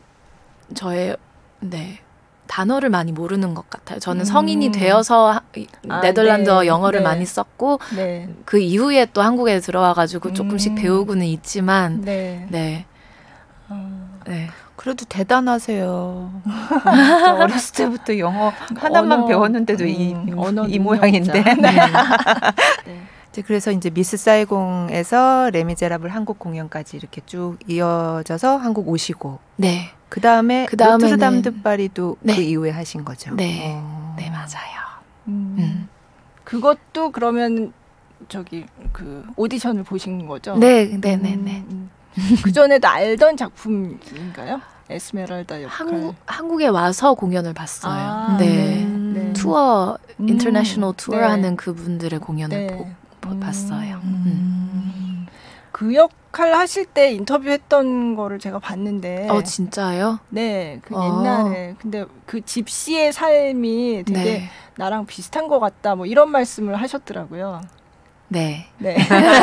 저의 네 단어를 많이 모르는 것 같아요. 저는 음. 성인이 되어서 하- 아, 네덜란드어 네. 영어를 네. 많이 썼고 네. 그 이후에 또 한국에 들어와가지고 조금씩 음. 배우고는 있지만 네. 네, 어, 네. 그래도 대단하세요. 진짜 어렸을 때부터 영어 하나만 언어, 배웠는데도 이, 음, 언어 이 모양인데. 능력자. 네. 네. 이제 그래서 이제 미스 사이공에서 레미제라블 한국 공연까지 이렇게 쭉 이어져서 한국 오시고 네. 그 다음에 그 다음에는- 노트르담 드 파리도 네. 그 이후에 하신 거죠. 네. 어. 네, 맞아요. 음. 음. 그것도 그러면 저기 그 오디션을 보신 거죠? 네, 네, 네, 네. 그 전에도 알던 작품인가요? 에스메랄다 역할. 한국 한국에 와서 공연을 봤어요. 아, 네. 네. 투어 음. 인터내셔널 투어 네. 하는 그분들의 공연을 네. 보, 보- 음. 봤어요. 음. 음. 그 역할 하실 때 인터뷰했던 거를 제가 봤는데. 어, 진짜요? 네, 그 어. 옛날에. 근데 그 집시의 삶이 되게 네. 나랑 비슷한 것 같다. 뭐 이런 말씀을 하셨더라고요. 네. 네.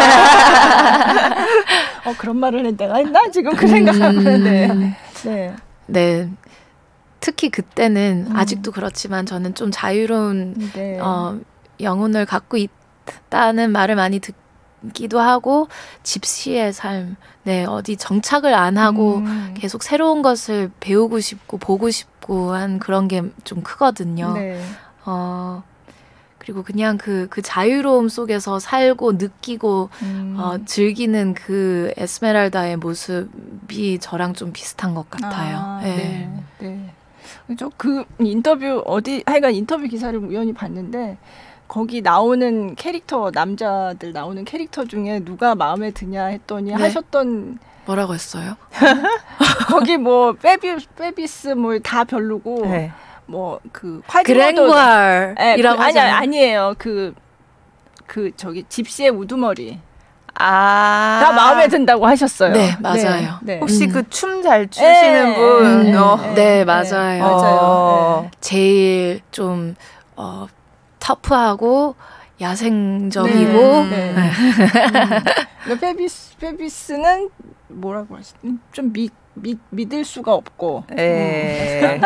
어, 그런 말을 해 내가 했나? 지금 그 생각하고 있는데. 음, 네. 네. 특히 그때는 음. 아직도 그렇지만 저는 좀 자유로운 네. 어, 영혼을 갖고 있다는 말을 많이 듣기도 하고 집시의 삶, 네 어디 정착을 안 하고 음. 계속 새로운 것을 배우고 싶고 보고 싶고 한 그런 게 좀 크거든요. 네. 어, 그리고 그냥 그, 그 자유로움 속에서 살고 느끼고 음. 어, 즐기는 그 에스메랄다의 모습이 저랑 좀 비슷한 것 같아요. 아, 네. 네. 네. 저 그 인터뷰 어디 하여간 인터뷰 기사를 우연히 봤는데 거기 나오는 캐릭터 남자들 나오는 캐릭터 중에 누가 마음에 드냐 했더니 네. 하셨던 뭐라고 했어요? 거기 뭐 페비 페비스 뭐 다 별로고 네. 뭐 그 콰지모도 그랭괄이라고 그, 아니 하잖아요. 아니에요. 그 그 저기 집시의 우두머리 아. 다 마음에 든다고 하셨어요. 네, 맞아요. 네. 네. 혹시 음. 그 춤 잘 추시는 네, 분. 네, 어. 네. 네, 맞아요. 맞아요. 어. 네. 제일 좀 어, 터프하고 야생적이고 네. 네. 음. 페비스 페비스는 뭐라고 하시? 좀 믿, 믿 믿을 수가 없고. 예.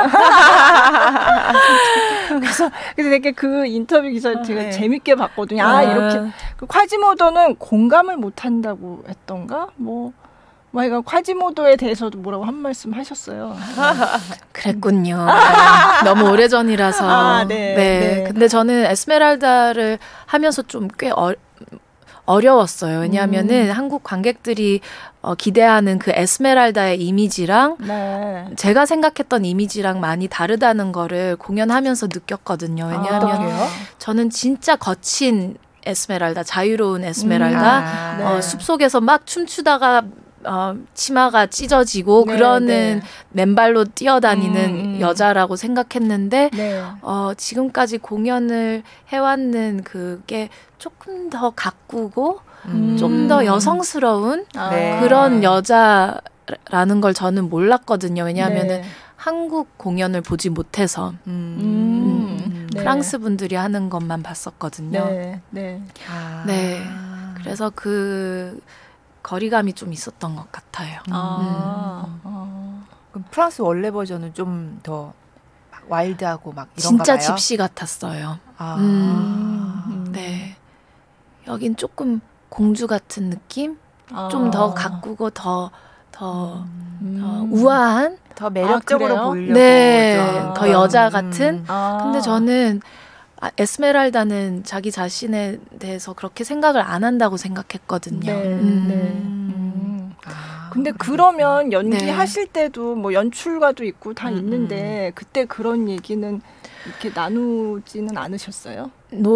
그래서 그래서 되게 그 인터뷰 기사를 제가 네. 재밌게 봤거든요. 아, 이렇게 그 콰지모도는 공감을 못 한다고 했던가? 뭐 뭐 이거 콰지모도에 대해서도 뭐라고 한 말씀 하셨어요. 그랬군요. 너무 오래전이라서. 아, 네, 네. 근데 저는 에스메랄다를 하면서 좀 꽤 어, 어려웠어요. 왜냐하면은 음. 한국 관객들이 어, 기대하는 그 에스메랄다의 이미지랑 네. 제가 생각했던 이미지랑 많이 다르다는 거를 공연하면서 느꼈거든요. 왜냐하면 어떡해요? 저는 진짜 거친 에스메랄다, 자유로운 에스메랄다, 아. 네. 어, 숲속에서 막 춤추다가 어, 치마가 찢어지고 네, 그러는 네. 맨발로 뛰어다니는 음, 음. 여자라고 생각했는데 네. 어, 지금까지 공연을 해왔는 그게 조금 더 가꾸고 음. 좀 더 여성스러운 아. 네. 그런 여자라는 걸 저는 몰랐거든요. 왜냐하면은 네. 한국 공연을 보지 못해서 음. 음. 네. 프랑스 분들이 하는 것만 봤었거든요. 네. 네. 아. 네. 그래서 그 거리감이 좀 있었던 것 같아요. 아. 음. 아. 그럼 프랑스 원래 버전은 좀 더 와일드하고 막 이런가 진짜 봐요? 집시 같았어요. 아. 음. 네. 여긴 조금 공주 같은 느낌? 아. 좀 더 가꾸고 더, 더, 음. 더 우아한? 더 매력적으로 아, 그래요? 보이려고 네. 좀. 더 여자 음. 같은? 아. 근데 저는 아, 에스메랄다는 자기 자신에 대해서 그렇게 생각을 안 한다고 생각했거든요. 네. 음. 네. 음. 아, 근데 그렇구나. 그러면 연기 네. 하실 때도 뭐 연출가도 있고 다 음, 있는데 그때 그런 얘기는 이렇게 나누지는 않으셨어요?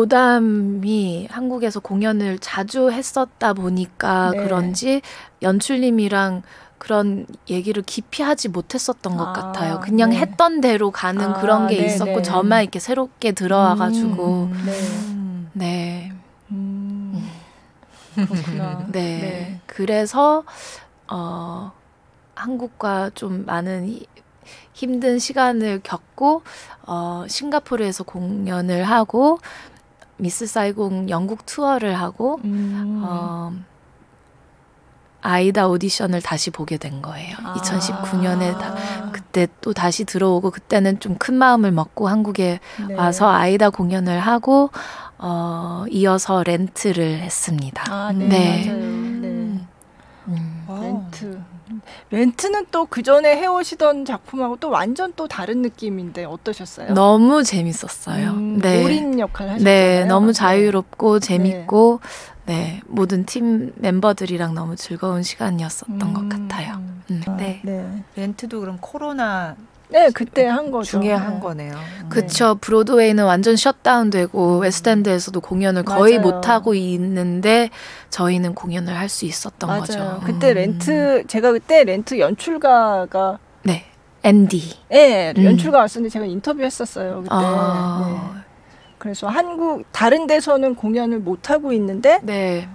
노담이 한국에서 공연을 자주 했었다 보니까 네. 그런지 연출님이랑 그런 얘기를 깊이 하지 못했었던 것 아, 같아요. 그냥 네. 했던 대로 가는 아, 그런 게 네, 있었고 네. 저만 이렇게 새롭게 들어와가지고 음. 네. 네, 음. 그렇구나. 네, 네. 그래서 어, 한국과 좀 많은 이- 힘든 시간을 겪고 어, 싱가포르에서 공연을 하고 미스 사이공 영국 투어를 하고 음. 어, 아이다 오디션을 다시 보게 된 거예요. 아. 이천십구 년에 다, 그때 또 다시 들어오고 그때는 좀 큰 마음을 먹고 한국에 네. 와서 아이다 공연을 하고 어, 이어서 렌트를 했습니다. 아, 네, 네. 맞아요. 네. 음. 와우. 렌트. 렌트는 또 그 전에 해오시던 작품하고 또 완전 또 다른 느낌인데 어떠셨어요? 너무 재밌었어요. 음, 네. 올인 역할 하셨잖아요. 네, 너무 네. 자유롭고 재밌고 네, 모든 팀 멤버들이랑 너무 즐거운 시간이었었던 음, 것 같아요. 음. 음, 아, 네. 네. 렌트도 그럼 코로나 네, 그때 한 거죠. 중에 한 네. 거네요. 음. 그쵸. 브로드웨이는 완전 셧다운되고 웨스트엔드에서도 공연을 거의 맞아요. 못하고 있는데 저희는 공연을 할 수 있었던 맞아요. 거죠. 그때 음. 렌트 제가 그때 렌트 연출가가 네. 앤디. 예, 음. 연출가 왔었는데 제가 인터뷰했었어요. 그때. 아. 네. 그래서 한국 다른 데서는 공연을 못 하고 있는데 네.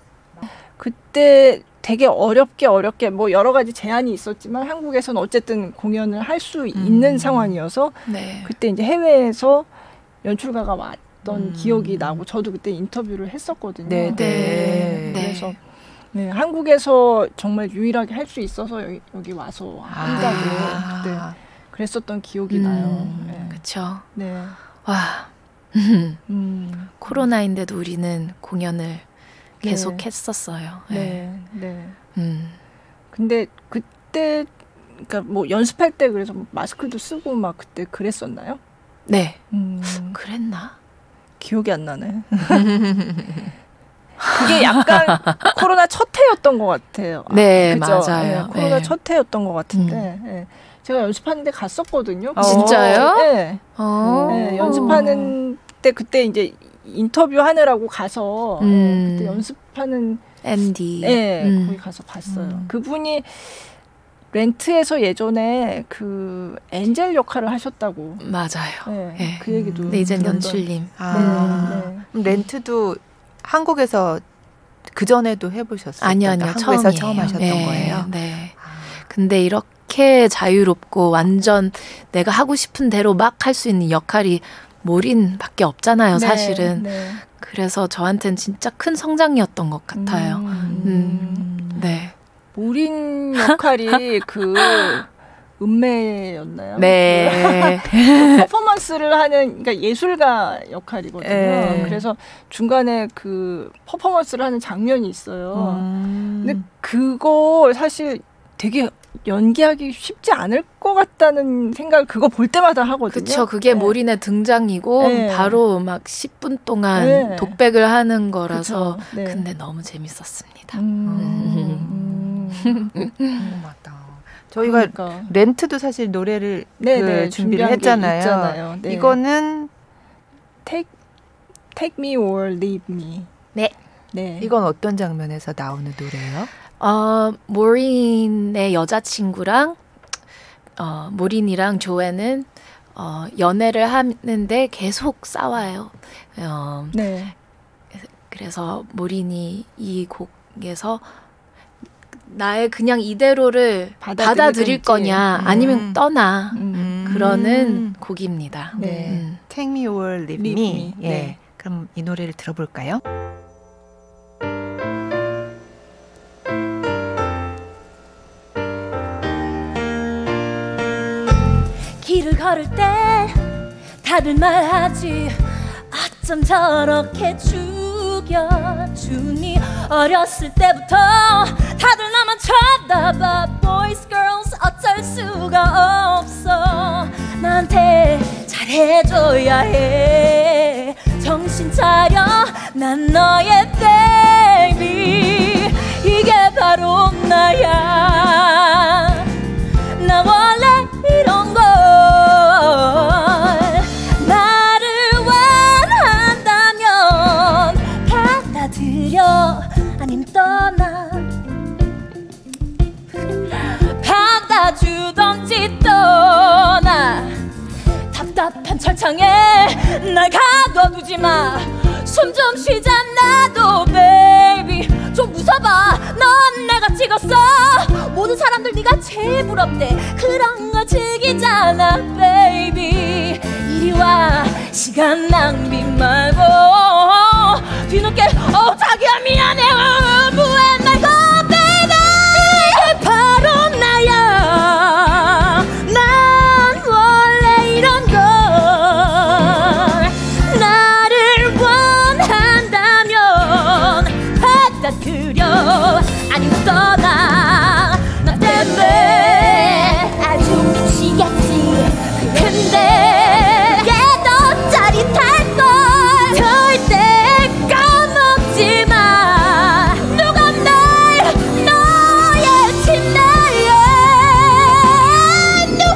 그때 되게 어렵게 어렵게 뭐 여러 가지 제한이 있었지만 한국에서는 어쨌든 공연을 할 수 있는 음. 상황이어서 네. 그때 이제 해외에서 연출가가 와, 음. 기억이 나고 저도 그때 인터뷰를 했었거든요. 네, 네. 네. 그래서 네, 한국에서 정말 유일하게 할 수 있어서 여기, 여기 와서 한다고 아. 그때 그랬었던 기억이 음. 나요. 네. 그쵸. 네. 와. 음. 코로나인데도 우리는 공연을 계속 네. 했었어요. 네. 네. 음. 근데 그때 그러니까 뭐 연습할 때 그래서 마스크도 쓰고 막 그때 그랬었나요? 네. 음. 그랬나? 기억이 안 나네. 그게 약간 코로나 첫 해였던 것 같아요. 네, 그죠? 맞아요. 네, 코로나 네. 첫 해였던 것 같은데 음. 네. 제가 연습하는데 갔었거든요. 어. 진짜요? 네. 어. 네, 연습하는 때 그때 이제 인터뷰 하느라고 가서 음. 네, 그때 연습하는 앤디. 네, 음. 거기 가서 봤어요. 음. 그분이 렌트에서 예전에 그 엔젤 역할을 하셨다고. 맞아요. 네, 네. 그 얘기도. 네, 이젠 들었던- 연출님. 아. 네, 네. 그럼 렌트도 한국에서 그 전에도 해보셨어요? 아니요, 아니요. 한국에서 처음이에요. 처음 하셨던 네, 거예요. 네. 근데 이렇게 자유롭고 완전 내가 하고 싶은 대로 막 할 수 있는 역할이 모린밖에 없잖아요, 네, 사실은. 네. 그래서 저한테는 진짜 큰 성장이었던 것 같아요. 음. 음. 네. 모린 역할이 그 은매였나요? 네. 그 퍼포먼스를 하는 그러니까 예술가 역할이거든요. 네. 그래서 중간에 그 퍼포먼스를 하는 장면이 있어요. 음. 근데 그거 사실 되게 연기하기 쉽지 않을 것 같다는 생각을 그거 볼 때마다 하거든요. 그쵸. 그게 네. 모린의 등장이고 네. 바로 막 십 분 동안 네. 독백을 하는 거라서 그쵸. 네. 근데 너무 재밌었습니다. 음. 음. 음, 맞다. 저희가 그러니까. 렌트도 사실 노래를 네, 그 네, 준비를 준비한 게 했잖아요. 있잖아요. 네. 이거는 Take, take me or leave me. 네. 네. 이건 어떤 장면에서 나오는 노래예요? 어, 모린의 여자친구랑 어, 모린이랑 조앤은 어, 연애를 하는데 계속 싸워요. 어, 네. 그래서 모린이 이 곡에서 나의 그냥 이대로를 받아들이든지. 받아들일 거냐 음. 아니면 떠나 음. 그러는 곡입니다. 네. 음. Take Me or Leave, Leave Me. Me. 예. 네. 그럼 이 노래를 들어볼까요? 길을 걸을 때 다들 말하지 어쩜 저렇게 죽여주니 어렸을 때부터 다들 나만 쳐다봐 Boys, girls 어쩔 수가 없어 나한테 잘해줘야 해 정신 차려 난 너의 baby 이게 바로 나야 나 원래 이런 걸 나를 원한다면 받아들여 아님 떠나 받아주던지 떠나 답답한 철창에 날 가둬두지 마 숨 좀 쉬자 나도 baby 좀 웃어봐 넌 내가 찍었어 모든 사람들 네가 제일 부럽대 그런 거 즐기잖아 baby 이리 와 시간 낭비 말고 뒤늦게 어 자기야 미안해 어, 후회 말고 baby 이게 바로 나야 난 원래 이런 걸 나를 원한다면 받아들여 아님 떠나 나 때문에 아주 미치겠지 근데 그게 더 짜릿할걸 절대 까먹지 마 누가 날 너의 침대에 누가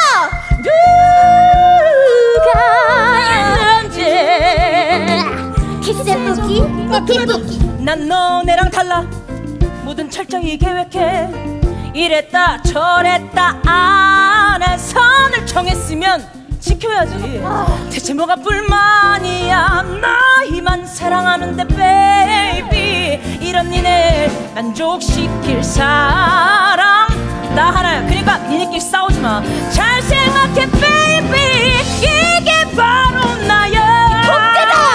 누가 있는지 기세보기 느낌보기 난 너네랑 달라 모든 철저히 계획해 이랬다 저랬다 안에 선을 정했으면 지켜야지 대체 뭐가 불만이야 너희만 사랑하는데 baby 이런 니네 만족시킬 사람 나 하나야 그러니까 니네끼리 싸우지 마잘 생각해 baby 이게 바로 나야 독대다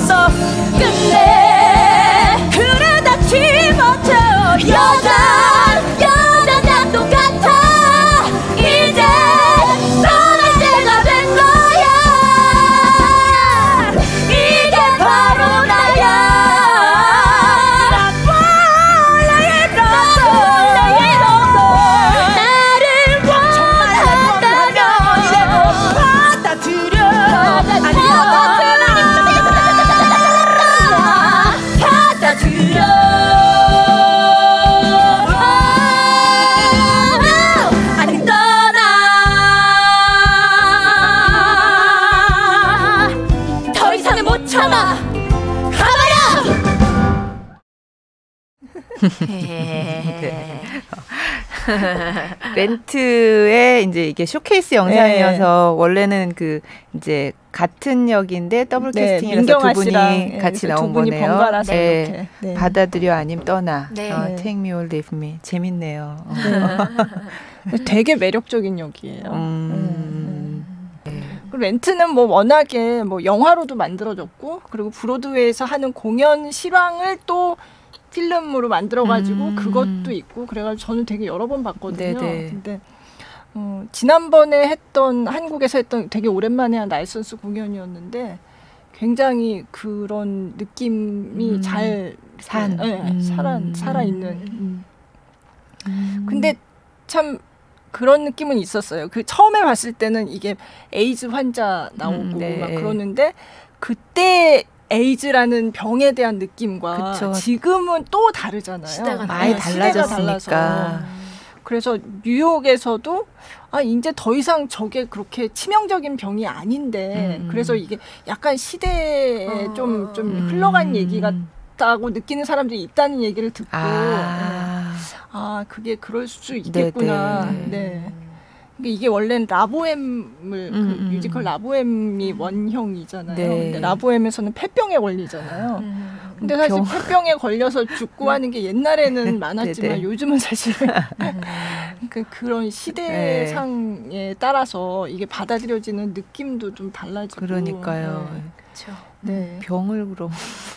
없어. 끝내 그래 닿지 못해. 여자 여자 난 똑같아. 이제 떠날 때가 된 거야. 이게 바로 나야. 나의 런던 나의 런던. 나를 원한다면 이제 받아들여. 받아들여. 아니 떠나. 더 이상은 못 참아. 가버려. 렌트의 이제 이게 쇼케이스 영상이어서 네. 원래는 그 이제 같은 역인데 더블 네, 캐스팅이라서 두 분이 씨랑, 같이 네, 나온 두 분이 거네요. 번갈아서 네. 이렇게. 네. 받아들여 아님 떠나. 네. 어, Take me or leave me. 재밌네요. 어. 네. 되게 매력적인 역이에요. 음. 네. 그리고 렌트는 뭐 워낙에 뭐 영화로도 만들어졌고 그리고 브로드웨이에서 하는 공연 실황을 또 필름으로 만들어가지고 음. 그것도 있고 그래가지고 저는 되게 여러 번 봤거든요. 네네. 근데 어, 지난번에 했던 한국에서 했던 되게 오랜만에 한 라이선스 공연이었는데 굉장히 그런 느낌이 음. 잘 산. 네, 음. 살아 살아 있는. 음. 음. 근데 참 그런 느낌은 있었어요. 그 처음에 봤을 때는 이게 에이즈 환자 나오고 음, 네. 막 그러는데 그때 에이즈라는 병에 대한 느낌과 그쵸. 지금은 또 다르잖아요. 시대가 많이 네, 시대가 달라졌으니까. 달라서. 그래서 뉴욕에서도 아 이제 더 이상 저게 그렇게 치명적인 병이 아닌데 음. 그래서 이게 약간 시대에 어. 좀, 좀 음. 흘러간 얘기 같다고 느끼는 사람들이 있다는 얘기를 듣고 아. 네. 아 그게 그럴 수 있겠구나. 네네. 네. 그러니까 이게 원래는 라보엠을 음, 그 음. 뮤지컬 라보엠이 원형이잖아요. 네. 근데 라보엠에서는 폐병에 걸리잖아요. 음. 근데 사실 병. 폐병에 걸려서 죽고 하는 게 옛날에는 많았지만 네네. 요즘은 사실 그 그런 시대상에 따라서 이게 받아들여지는 느낌도 좀 달라지고. 그러니까요. 네. 그렇죠. 네. 병을 그럼.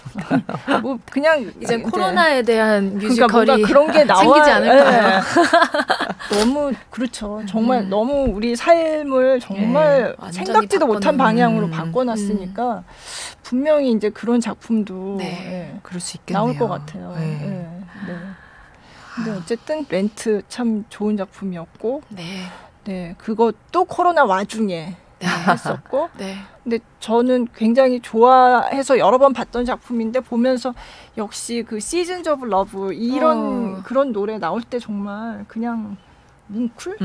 뭐 그냥 이제 네. 코로나에 대한 그러니까 뮤지컬이 뭔가 그런 게 나와 생기지 않을까요? 네. 너무 그렇죠. 정말 음. 너무 우리 삶을 정말 네, 완전히 생각지도 못한 바꿔놓은. 방향으로 음. 바꿔놨으니까 분명히 이제 그런 작품도 네. 네, 그럴 수 있겠네요. 나올 것 같아요. 네. 네. 네. 근데 어쨌든 렌트 참 좋은 작품이었고, 네. 네 그것도 코로나 와중에 네, 했었고. 네. 근데 저는 굉장히 좋아해서 여러 번 봤던 작품인데 보면서 역시 그 시즌즈 오브 러브 이런 어. 그런 노래 나올 때 정말 그냥 뭉클?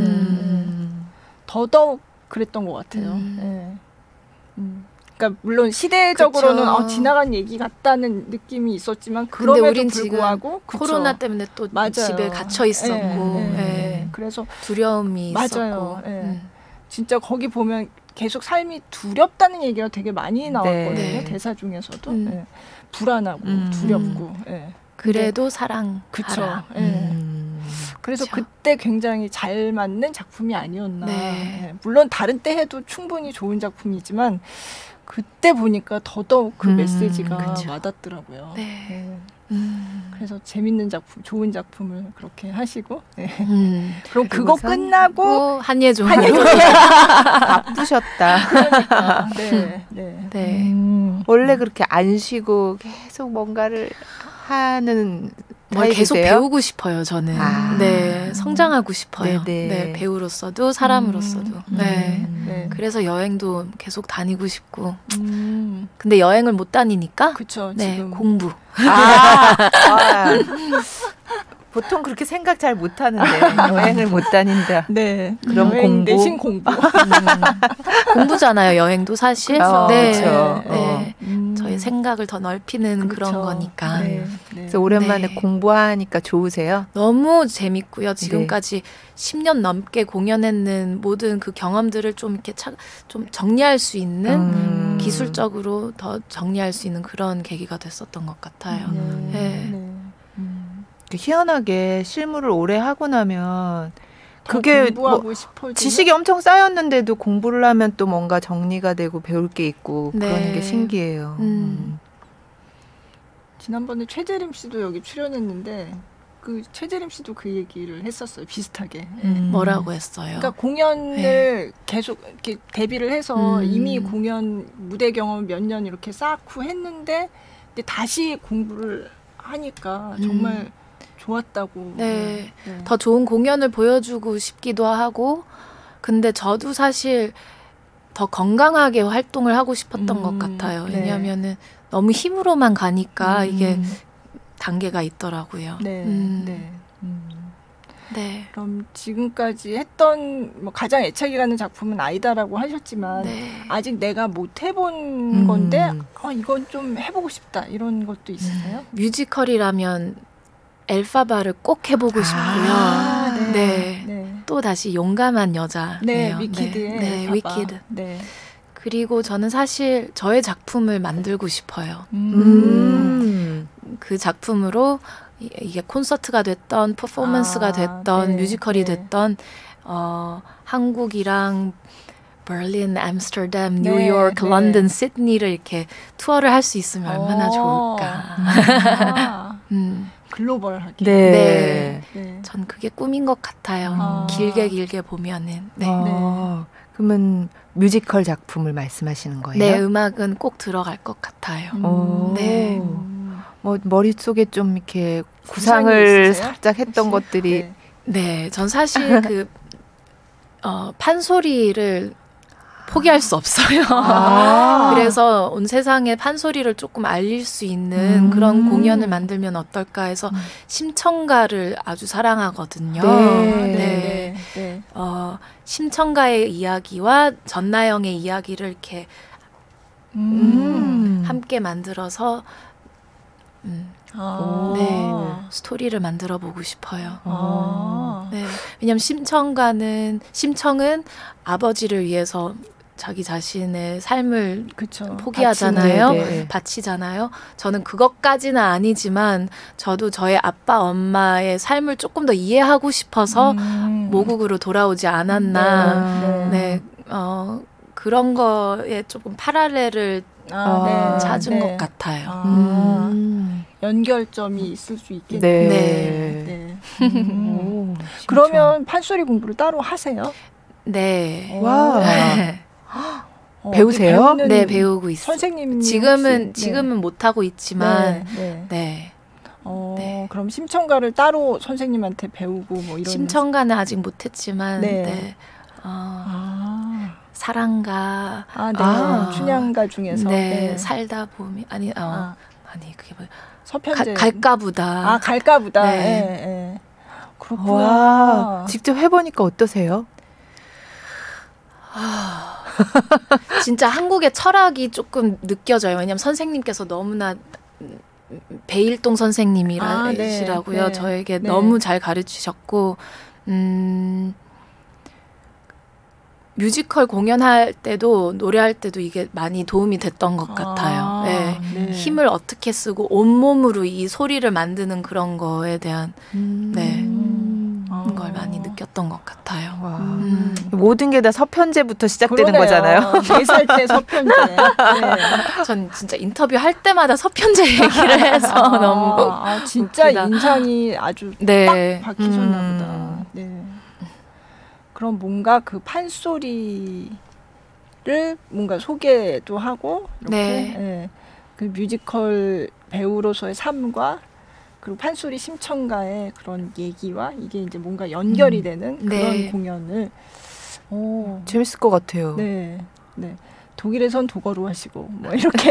음. 더더욱 그랬던 것 같아요. 음. 네. 음. 그러니까 물론 시대적으로는 그쵸. 어, 지나간 얘기 같다는 느낌이 있었지만 근데 그럼에도 우린 지금 불구하고 그쵸. 코로나 때문에 또 맞아요. 집에 갇혀 있었고 네, 네, 예. 네. 그래서 두려움이 맞아요. 있었고 예. 음. 진짜 거기 보면 계속 삶이 두렵다는 얘기가 되게 많이 나왔거든요. 네. 대사 중에서도 음. 예. 불안하고 음. 두렵고. 예. 그래도 사랑 그쵸. 예. 음. 그래서 그쵸. 그때 굉장히 잘 맞는 작품이 아니었나. 네. 예. 물론 다른 때 해도 충분히 좋은 작품이지만 그때 보니까 더더욱 그 음, 메시지가 그쵸. 와닿더라고요. 네. 예. 음. 그래서 재밌는 작품, 좋은 작품을 그렇게 하시고. 예. 음. 그럼 그거 그리고선 끝나고 고 한예종 바쁘셨다. 그러니까. 네, 네. 네. 음. 원래 그렇게 안 쉬고 계속 뭔가를 하는 뭘 계속 타입이세요? 배우고 싶어요, 저는. 아. 네, 성장하고 싶어요. 네네. 네, 배우로서도 사람으로서도. 음. 네. 음. 네. 그래서 여행도 계속 다니고 싶고. 음. 근데 여행을 못 다니니까 그쵸, 네, 지금. 공부. 아, 아. 보통 그렇게 생각 잘 못하는데 여행을 못 다닌다. 네. 그럼 여행 공부? 내신 공부. 음, 공부잖아요, 여행도 사실. 그쵸, 네. 그쵸. 네. 음. 저희 생각을 더 넓히는 그런 그쵸. 거니까. 네. 네. 그래서 오랜만에 네. 공부하니까 좋으세요? 너무 재밌고요. 지금까지 십 년 넘게 공연했는 모든 그 경험들을 좀 이렇게 차, 좀 정리할 수 있는 음. 기술적으로 더 정리할 수 있는 그런 계기가 됐었던 것 같아요. 네. 네. 네. 음. 희한하게 실무를 오래 하고 나면 그게 공부하고 뭐 싶어지는? 지식이 엄청 쌓였는데도 공부를 하면 또 뭔가 정리가 되고 배울 게 있고 네. 그러는 게 신기해요. 음. 음. 지난번에 최재림 씨도 여기 출연했는데 그 최재림 씨도 그 얘기를 했었어요. 비슷하게. 예. 음. 뭐라고 했어요? 그러니까 공연을 네. 계속 이렇게 데뷔를 해서 음. 이미 공연 무대 경험 몇 년 이렇게 쌓고 했는데 근데 다시 공부를 하니까 정말 음. 좋았다고. 네. 네. 더 좋은 공연을 보여주고 싶기도 하고, 근데 저도 사실 더 건강하게 활동을 하고 싶었던 음, 것 같아요. 네. 왜냐하면은 너무 힘으로만 가니까 음. 이게 단계가 있더라고요. 네. 음. 네. 음. 네. 그럼 지금까지 했던 뭐 가장 애착이 가는 작품은 아이다라고 하셨지만 네. 아직 내가 못 해본 음. 건데 어, 이건 좀 해보고 싶다 이런 것도 있으세요? 뮤지컬이라면 엘파바를 꼭 해보고 싶고요. 아, 네. 네. 네. 또 다시 용감한 여자예요. 네, 위키드의 네, 네, 엘파바. 위키드. 네. 그리고 저는 사실 저의 작품을 만들고 싶어요. 음. 그 작품으로 이- 이게 콘서트가 됐던 퍼포먼스가 아, 됐던 네, 뮤지컬이 네. 됐던 어, 한국이랑 berlin, 암스테르담, 네, 뉴욕, 네. 런던, 시드니를 이렇게 투어를 할 수 있으면 얼마나 어. 좋을까. 아, 음, 글로벌하게. 네. 네. 네. 전 그게 꿈인 것 같아요. 아. 길게 길게 보면은. 네. 어, 그러면 뮤지컬 작품을 말씀하시는 거예요? 네, 음악은 꼭 들어갈 것 같아요. 오. 네. 음. 뭐 머릿속에 좀 이렇게 구상이 구상을 있으세요? 살짝 했던 혹시? 것들이 네. 네, 전 사실 그 어, 판소리를 포기할 수 없어요. 아. 그래서 온 세상에 판소리를 조금 알릴 수 있는 음. 그런 공연을 만들면 어떨까 해서 음. 심청가를 아주 사랑하거든요. 네. 네. 네. 네. 네. 어, 심청가의 이야기와 전나영의 이야기를 이렇게 음. 함께 만들어서 음, 아. 네. 스토리를 만들어 보고 싶어요. 아. 네. 왜냐면 심청가는 심청은 아버지를 위해서 자기 자신의 삶을 그쵸. 포기하잖아요. 네, 네. 바치잖아요. 저는 그것까지는 아니지만 저도 저의 아빠 엄마의 삶을 조금 더 이해하고 싶어서 음. 모국으로 돌아오지 않았나. 네. 네. 어, 그런 거에 조금 파랄렐을 아, 네. 찾은 네. 것 같아요. 아. 음. 연결점이 있을 수 있겠네요. 네. 네. 음. 오, 그러면 판소리 공부를 따로 하세요? 네. 와. 어, 배우세요? 배우는 네, 배우고 있어요. 선생님 지금은 혹시- 지금은 못 하고 있지만 네. 네. 네. 어, 네. 그럼 심청가를 따로 선생님한테 배우고 뭐 이런 심청가는 아직 못 했지만 네. 네. 어, 아, 사랑가 아, 네. 아. 춘향가 중에서 네, 네. 살다 보면 아니 어, 아, 아니 그게 뭐 서편제 가, 갈까보다 아 갈까보다 네. 예, 예. 그렇구나. 와, 직접 해보니까 어떠세요? 진짜 한국의 철학이 조금 느껴져요. 왜냐하면 선생님께서 너무나 배일동 선생님이시라고요. 아, 네, 네, 저에게 네. 너무 잘 가르치셨고 음, 뮤지컬 공연할 때도 노래할 때도 이게 많이 도움이 됐던 것 같아요. 아, 네. 네. 힘을 어떻게 쓰고 온몸으로 이 소리를 만드는 그런 거에 대한 네. 음. 아. 걸 많이 느꼈던 것 같아요. 와. 음. 모든 게 다 서편제부터 시작되는 그러네요. 거잖아요. 네 살 때 서편제. 네. 전 진짜 인터뷰 할 때마다 서편제 얘기를 해서 아, 너무 아, 진짜 웃기다. 인상이 아주 네. 딱 박히셨나 음. 보다. 네. 그럼 뭔가 그 판소리를 뭔가 소개도 하고 이렇게 네. 예. 그 뮤지컬 배우로서의 삶과 그리고 판소리 심청가의 그런 얘기와 이게 이제 뭔가 연결이 음. 되는 네. 그런 공연을 오, 재밌을 것 같아요. 네, 네. 독일에선 독어로 하시고 뭐 이렇게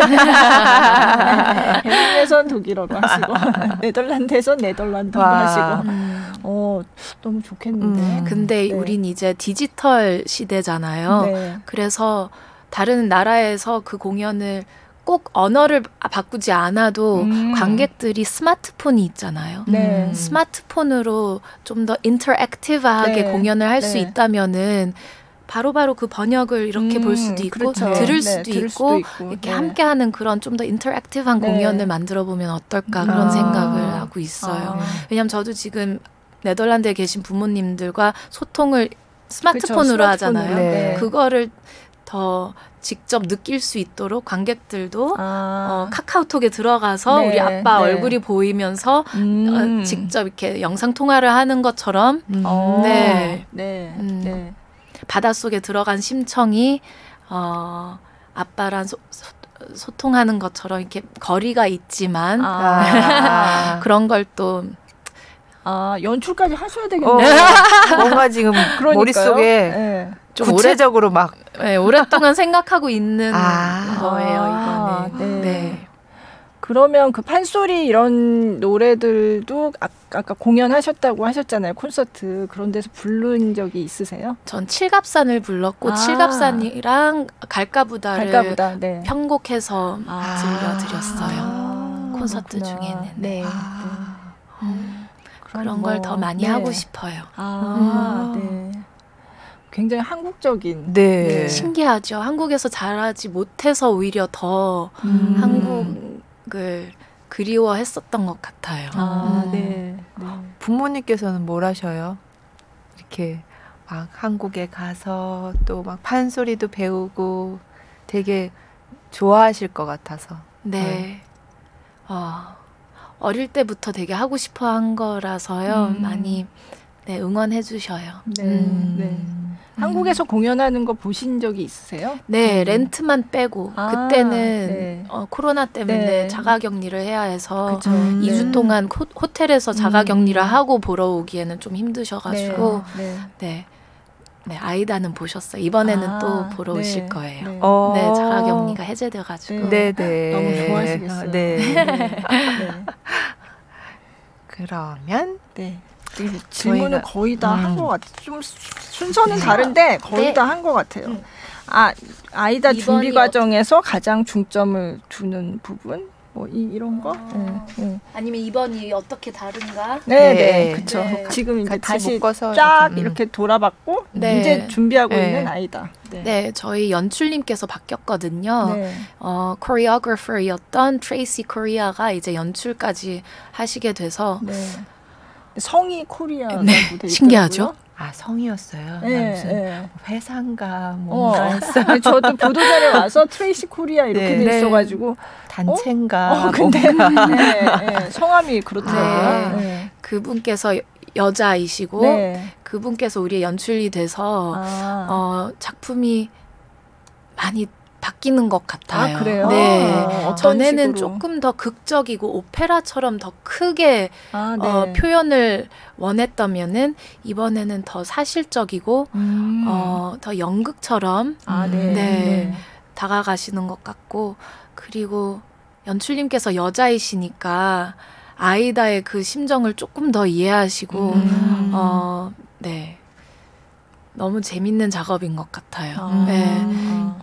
베를린에선 독일어로 하시고 네덜란드에선 네덜란드어로 와. 하시고 음. 어 너무 좋겠는데. 음. 근데 네. 우린 이제 디지털 시대잖아요. 네. 그래서 다른 나라에서 그 공연을 꼭 언어를 바꾸지 않아도 음. 관객들이 스마트폰이 있잖아요. 네. 음. 스마트폰으로 좀 더 인터랙티브하게 네. 공연을 할 수 네. 있다면은 바로바로 그 번역을 이렇게 음, 볼 수도 있고 그렇죠. 들을 네, 수도 들을 있고 수도 있고. 이렇게 네. 함께하는 그런 좀 더 인터랙티브한 네. 공연을 만들어 보면 어떨까 그런 아. 생각을 하고 있어요. 아. 왜냐하면 저도 지금 네덜란드에 계신 부모님들과 소통을 스마트폰으로 그쵸, 하잖아요. 스마트폰으로. 네. 그거를 더 직접 느낄 수 있도록 관객들도 아. 어, 카카오톡에 들어가서 네, 우리 아빠 네. 얼굴이 보이면서 음. 어, 직접 이렇게 영상 통화를 하는 것처럼 음. 어. 네. 네. 음. 네. 바닷속에 들어간 심청이 어, 아빠랑 소, 소, 소통하는 것처럼 이렇게 거리가 있지만 아. 그런 걸 또 아, 연출까지 하셔야 어, 되겠네요. 뭔가 지금 그러니까요. 머릿속에 네. 좀 구체적으로 막 네, 오랫동안 생각하고 있는 아. 거예요, 아, 이거는. 네. 네. 그러면 그 판소리 이런 노래들도 아, 아까 공연하셨다고 하셨잖아요. 콘서트. 그런 데서 부른 적이 있으세요? 전 칠갑산을 불렀고 아. 칠갑산이랑 갈까부다를 갈까보다. 네. 편곡해서 아. 들려드렸어요. 아, 콘서트 그렇구나. 중에는. 네. 아. 음, 그럼 그런 뭐, 걸 더 많이 네. 하고 싶어요. 아, 음. 네. 굉장히 한국적인. 네. 네. 신기하죠. 한국에서 잘하지 못해서 오히려 더 음. 한국을 그리워했었던 것 같아요. 아, 음. 네. 네. 부모님께서는 뭘 하셔요? 이렇게 막 한국에 가서 또 막 판소리도 배우고 되게 좋아하실 것 같아서. 네. 어, 어릴 때부터 되게 하고 싶어 한 거라서요. 음. 많이 네, 응원해 주셔요. 네. 음. 네. 한국에서 공연하는 거 보신 적이 있으세요? 네, 음. 렌트만 빼고 아, 그때는 네. 어, 코로나 때문에 네. 자가격리를 해야 해서 그쵸. 음. 이 주 네. 동안 호, 호텔에서 자가격리를 음. 하고 보러 오기에는 좀 힘드셔가지고 네. 네. 네, 네 아이다는 보셨어요. 이번에는 아, 또 보러 네. 오실 거예요. 네. 어. 네, 자가격리가 해제돼가지고 네. 네네. 너무 좋아하시겠어요. 네. 네. 네. 그러면 네. 이 질문을 저희가- 거의 다 한 음. 것 같아요. 좀 수- 순서는 다른데 거의 네. 다 한 것 같아요. 음. 아, 아이다 준비 이번이 과정에서 가장 중점을 두는 부분? 뭐 이, 이런 거? 아. 네. 네. 아니면 이번이 어떻게 다른가? 네, 네. 네, 그렇죠. 네. 지금 이제 같이 다시 묶어서 쫙 좀, 음. 이렇게 돌아봤고 네. 이제 준비하고 네. 있는 아이다. 네. 네, 저희 연출님께서 바뀌었거든요. 네. 어, 코리오그래퍼였던 트레이시 코리아가 이제 연출까지 하시게 돼서 네. 성이 코리아라고 네, 돼 있더라고요. 신기하죠? 아 성이었어요. 나 네, 무슨 네. 회사인가 어, 뭔가 했어. 아니, 저도 보도자료에 와서 트레이시 코리아 이렇게 네. 돼 네. 있어가지고 단체인가 어, 근데 뭔가. 네, 네, 성함이 그렇더라고요. 네. 네. 그분께서 여- 여자이시고 네. 그분께서 우리의 연출이 돼서 아, 어, 작품이 많이 바뀌는 것 같아요. 아, 그래요? 네. 어, 어떤 전에는 식으로? 조금 더 극적이고 오페라처럼 더 크게 아, 네. 어, 표현을 원했다면은 이번에는 더 사실적이고 음. 어, 더 연극처럼 아, 네. 네. 네. 다가가시는 것 같고 그리고 연출님께서 여자이시니까 아이다의 그 심정을 조금 더 이해하시고 음. 어, 네. 너무 재밌는 작업인 것 같아요. 아, 네. 아.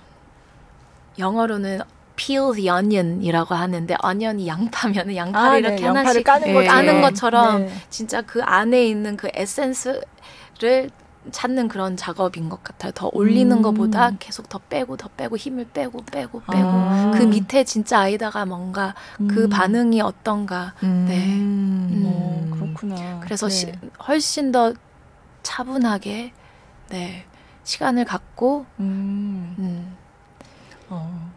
영어로는 peel the onion이라고 하는데 onion이 양파면은 양파를 아, 이렇게 네. 양파를 하나씩 까는 예. 것처럼. 까는 것처럼 네. 진짜 그 안에 있는 그 에센스를 찾는 그런 작업인 것 같아요. 더 올리는 음. 것보다 계속 더 빼고 더 빼고 힘을 빼고 빼고 빼고 아. 그 밑에 진짜 아이다가 뭔가 그 음. 반응이 어떤가. 네. 음. 어, 그렇구나. 그래서 네. 시, 훨씬 더 차분하게 네 시간을 갖고 음. 음, 어.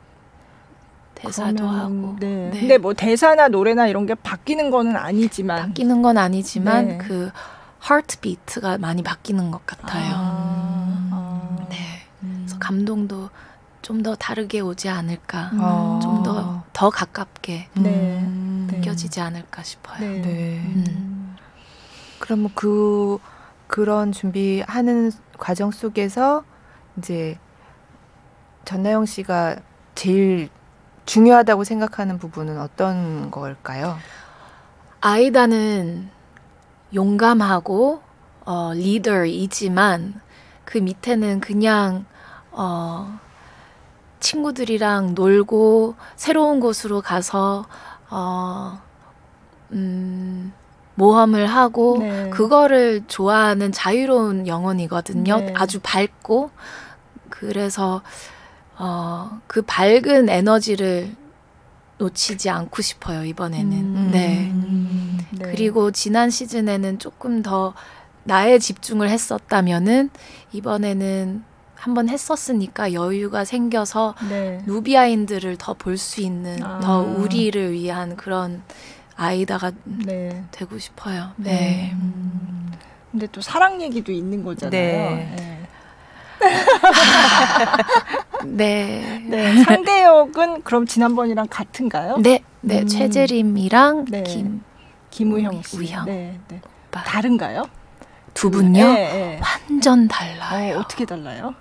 대사도 그러면, 하고 네. 네. 근데 뭐 대사나 노래나 이런 게 바뀌는 거는 아니지만 바뀌는 건 아니지만 네. 그 하트비트가 많이 바뀌는 것 같아요. 아, 아. 네. 음. 그래서 감동도 좀 더 다르게 오지 않을까. 음. 어. 좀 더 더 가깝게 네. 음. 네. 느껴지지 않을까 싶어요. 네. 네. 음. 그럼 그 그런 준비하는 과정 속에서 이제 전나영 씨가 제일 중요하다고 생각하는 부분은 어떤 걸까요? 아이다는 용감하고 어, 리더이지만 그 밑에는 그냥 어, 친구들이랑 놀고 새로운 곳으로 가서 어, 음, 모험을 하고 네. 그거를 좋아하는 자유로운 영혼이거든요. 네. 아주 밝고 그래서 어, 그 밝은 에너지를 놓치지 않고 싶어요 이번에는. 음. 네. 음. 네. 네. 그리고 지난 시즌에는 조금 더 나에 집중을 했었다면은 이번에는 한번 했었으니까 여유가 생겨서 네. 누비아인들을 더 볼 수 있는 아. 더 우리를 위한 그런 아이다가 네. 되고 싶어요. 네. 네. 음. 근데 또 사랑 얘기도 있는 거잖아요. 네. 네. 네. 네. 상대 역은 그럼 지난번이랑 같은가요? 네. 네. 음. 최재림이랑 네. 김 김우형 씨. 우형. 네. 네. 오빠. 다른가요? 두 분요? 네, 네. 완전 달라요. 어, 어떻게 달라요?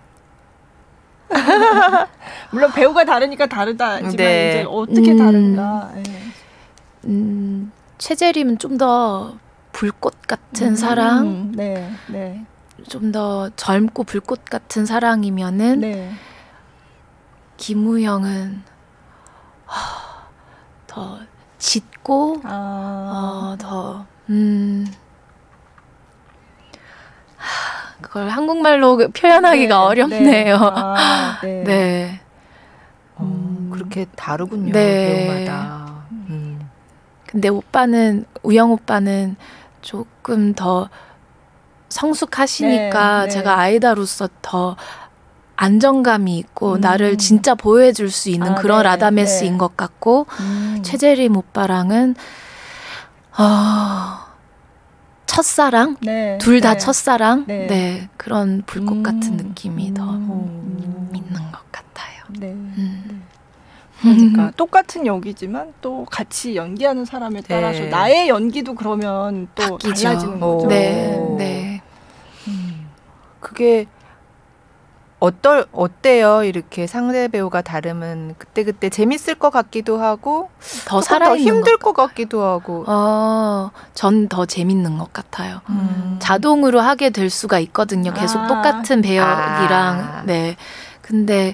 물론 배우가 다르니까 다르다지만 네. 이제 어떻게 음. 다른가? 네. 음, 최재림은 좀 더 불꽃 같은 음. 사랑, 네. 네. 좀 더 젊고 불꽃 같은 사랑이면은 네. 김우영은 하, 더 짙고 아. 어, 더 음. 하, 그걸 한국말로 그 표현하기가 네, 어렵네요. 네. 아, 네. 네. 어, 음. 그렇게 다르군요. 네. 배우마다. 음. 근데 오빠는 우영 오빠는 조금 더 성숙하시니까 네, 네. 제가 아이다로서 더 안정감이 있고 음. 나를 진짜 보호해줄 수 있는 아, 그런 네, 라다메스인 네. 것 같고 음. 최재림 오빠랑은 어, 첫사랑 네. 둘 다 네. 첫사랑 네. 네. 그런 불꽃 음. 같은 느낌이 더 음. 있는 것 같아요. 네. 음. 그러니까 똑같은 역이지만 또 같이 연기하는 사람에 따라서 네. 나의 연기도 그러면 또 바뀌죠. 달라지는 거죠. 오. 네, 오. 네. 그게 어떨 어때요? 이렇게 상대 배우가 다르면 그때 그때 재밌을 것 같기도 하고 더 조금 살아있는 힘들 것 것 같기도 하고. 어, 전 더 재밌는 것 같아요. 음. 자동으로 하게 될 수가 있거든요. 계속 아. 똑같은 배역이랑. 아. 네. 근데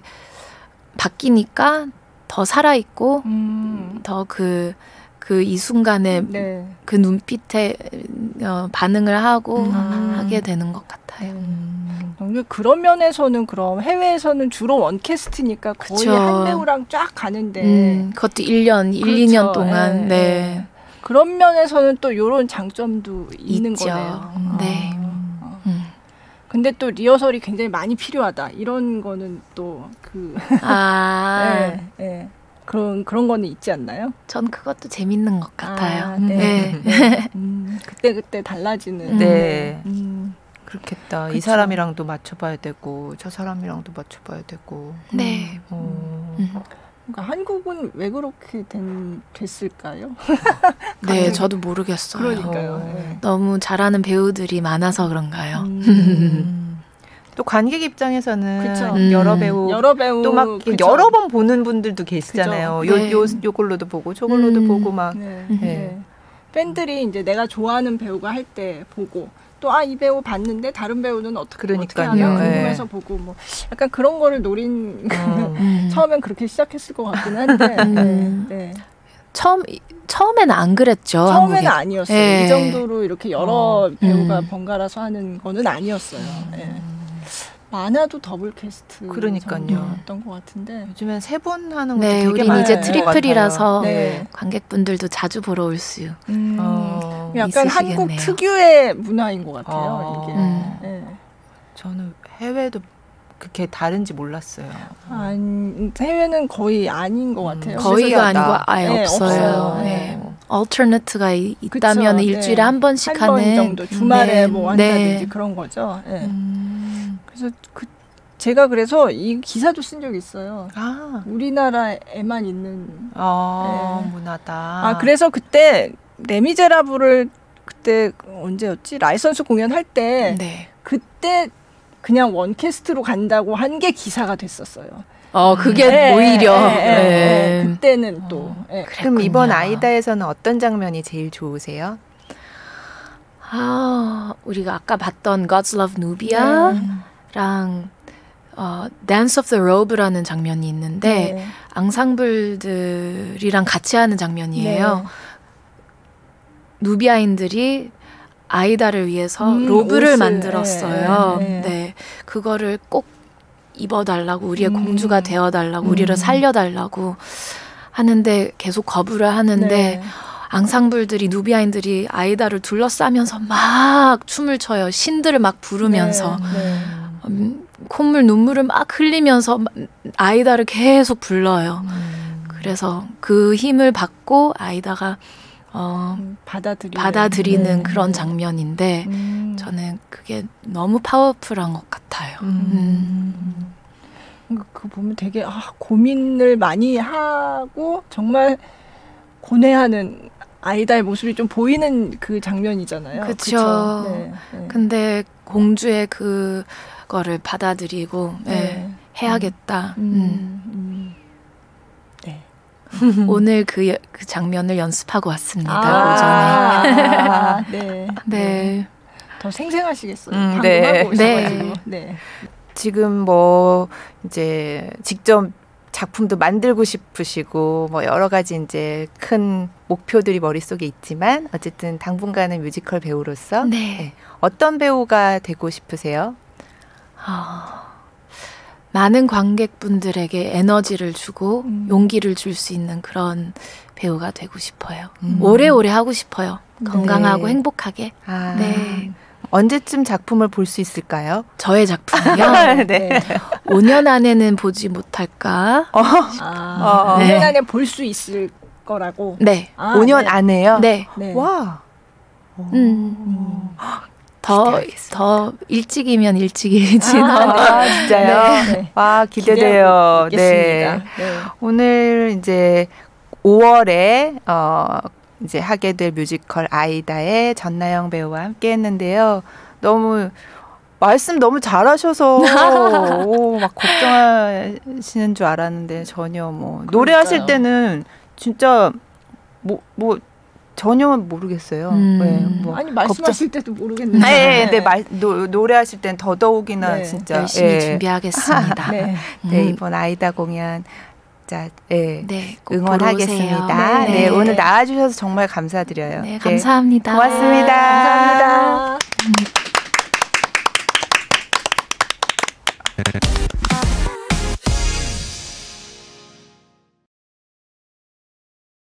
바뀌니까 더 살아있고, 음. 더 그, 그 이 순간에 네. 그 눈빛에 어, 반응을 하고 음. 하게 되는 것 같아요. 음. 음, 그런 면에서는 그럼 해외에서는 주로 원캐스트니까 거의 그쵸. 한 배우랑 쫙 가는데 음, 그것도 일 년, 일, 그렇죠. 이 년 동안. 예, 네. 예. 그런 면에서는 또 이런 장점도 있는 있죠. 거네요. 네. 아. 음. 근데 또 리허설이 굉장히 많이 필요하다. 이런 거는 또 그 아, 예, 예. 그런 그런 거는 있지 않나요? 전 그것도 재밌는 것 같아요. 아, 네. 네. 음, 그때 그때 달라지는. 음. 네. 음, 그렇겠다. 이 그쵸. 사람이랑도 맞춰봐야 되고 저 사람이랑도 맞춰봐야 되고. 네. 어. 음. 그러니까 한국은 왜 그렇게 된 됐을까요? 네, 저도 모르겠어요. 그러니까요. 어. 예. 너무 잘하는 배우들이 많아서 그런가요? 음, 음. 또 관객 입장에서는 그쵸. 음. 여러 배우 여러 배우 또 막 그쵸. 여러 번 보는 분들도 계시잖아요. 그죠. 요, 네. 요, 요걸로도 보고 저걸로도 음. 보고 막. 네. 음. 네. 팬들이 이제 내가 좋아하는 배우가 할 때 보고 또 아 이 배우 봤는데 다른 배우는 어떻게 그러니까요. 어떻게 하나 예. 궁금해서 보고 뭐 약간 그런 거를 노린 어. 음. 처음엔 그렇게 시작했을 것 같긴 한데 음. 네. 네. 처음 처음에는 안 그랬죠. 처음에는 한국에. 아니었어요. 예. 이 정도로 이렇게 여러 어. 배우가 음. 번갈아서 하는 거는 아니었어요. 예. 많아도 더블 캐스트 그러니까요. 정도였던 것 같은데. 요즘엔 세 분 하는 것도 네, 되게 우린 많은 이제 것 트리플이라서 같아요. 네. 관객분들도 자주 보러 올 수. 음. 어, 약간 있으시겠네요. 한국 특유의 문화인 것 같아요. 어. 이게. 음. 예. 저는 해외도 그렇게 다른지 몰랐어요. 아니, 해외는 거의 아닌 것 음, 같아요. 거의가 신기하다. 아니고 아예 네, 없어요. 없어요. 네. 네. 얼터너트가 있다면 그쵸, 일주일에 네. 한 번씩 한 번 하는 정도 주말에 네, 뭐 한다든지 네. 그런 거죠. 예. 음. 그래서 그 제가 그래서 이 기사도 쓴 적이 있어요. 아, 우리나라에만 있는. 어, 네. 문화다. 아 그래서 그때 레미제라블을 그때 언제였지 라이선스 공연할 때 네. 그때 그냥 원캐스트로 간다고 한 게 기사가 됐었어요. 어, 그게 네, 오히려 네, 네, 네. 네. 그때는 또 예. 그럼 이번 그랬군요. 아이다에서는 어떤 장면이 제일 좋으세요? 아, 우리가 아까 봤던 God's Love Nubia랑 네. 어, Dance of the Robe라는 장면이 있는데 네. 앙상블들이랑 같이 하는 장면이에요. 네. 누비아인들이 아이다를 위해서 음, 로브를 옷을, 만들었어요. 네, 네. 네, 그거를 꼭 입어달라고 우리의 음. 공주가 되어달라고 음. 우리를 살려달라고 하는데 계속 거부를 하는데 네. 앙상블들이 누비아인들이 아이다를 둘러싸면서 막 춤을 춰요. 신들을 막 부르면서 네, 네. 음, 콧물 눈물을 막 흘리면서 아이다를 계속 불러요. 음. 그래서 그 힘을 받고 아이다가 어, 받아들이는, 받아들이는 네. 그런 장면인데 음. 저는 그게 너무 파워풀한 것 같아요. 음. 음. 그 보면 되게 아, 고민을 많이 하고 정말 고뇌하는 아이다의 모습이 좀 보이는 그 장면이잖아요. 그쵸. 그쵸? 네, 네. 근데 공주의 그거를 받아들이고 네. 네. 해야겠다. 음, 음. 음. 네. 오늘 그, 그 장면을 연습하고 왔습니다. 아, 오전에. 아, 네. 네. 더 생생하시겠어요. 음, 방금 네. 하고 오셔가지고. 네. 네. 지금 뭐 이제 직접 작품도 만들고 싶으시고 뭐 여러 가지 이제 큰 목표들이 머릿속에 있지만 어쨌든 당분간은 뮤지컬 배우로서 네. 네. 어떤 배우가 되고 싶으세요? 아, 많은 관객분들에게 에너지를 주고 음. 용기를 줄 수 있는 그런 배우가 되고 싶어요. 음. 오래오래 하고 싶어요. 건강하고 네. 행복하게. 아, 네. 언제쯤 작품을 볼 수 있을까요? 저의 작품이요. 네. 오 년 안에는 보지 못할까? 아, 어. 오 년 네. 안에 볼 수 있을 거라고. 네. 아, 오 년 네. 안에요? 네. 네. 와. 음. 음. 더, 기대하겠습니다. 더 일찍이면 일찍이지. 아, 진짜요? 네. 와, 기대돼요. 기대하고 있겠습니다. 네. 네. 오늘 이제 오월에 어 이제 하게 될 뮤지컬 아이다의 전나영 배우와 함께 했는데요. 너무 말씀 너무 잘하셔서 오, 막 걱정하시는 줄 알았는데 전혀 뭐 노래하실 때는 진짜 뭐 뭐 전혀 모르겠어요. 음. 네, 뭐 아니 말씀하실 때도 모르겠는데. 네, 네, 말, 노, 노래하실 땐 더더욱이나 네, 진짜 열심히 예. 준비하겠습니다. 네. 네, 음. 이번 아이다 공연 자, 예. 네, 꼭 보러 응원하겠습니다. 오세요. 네, 네. 오늘 나와주셔서 정말 감사드려요. 네, 감사합니다. 고맙습니다. 감사합니다.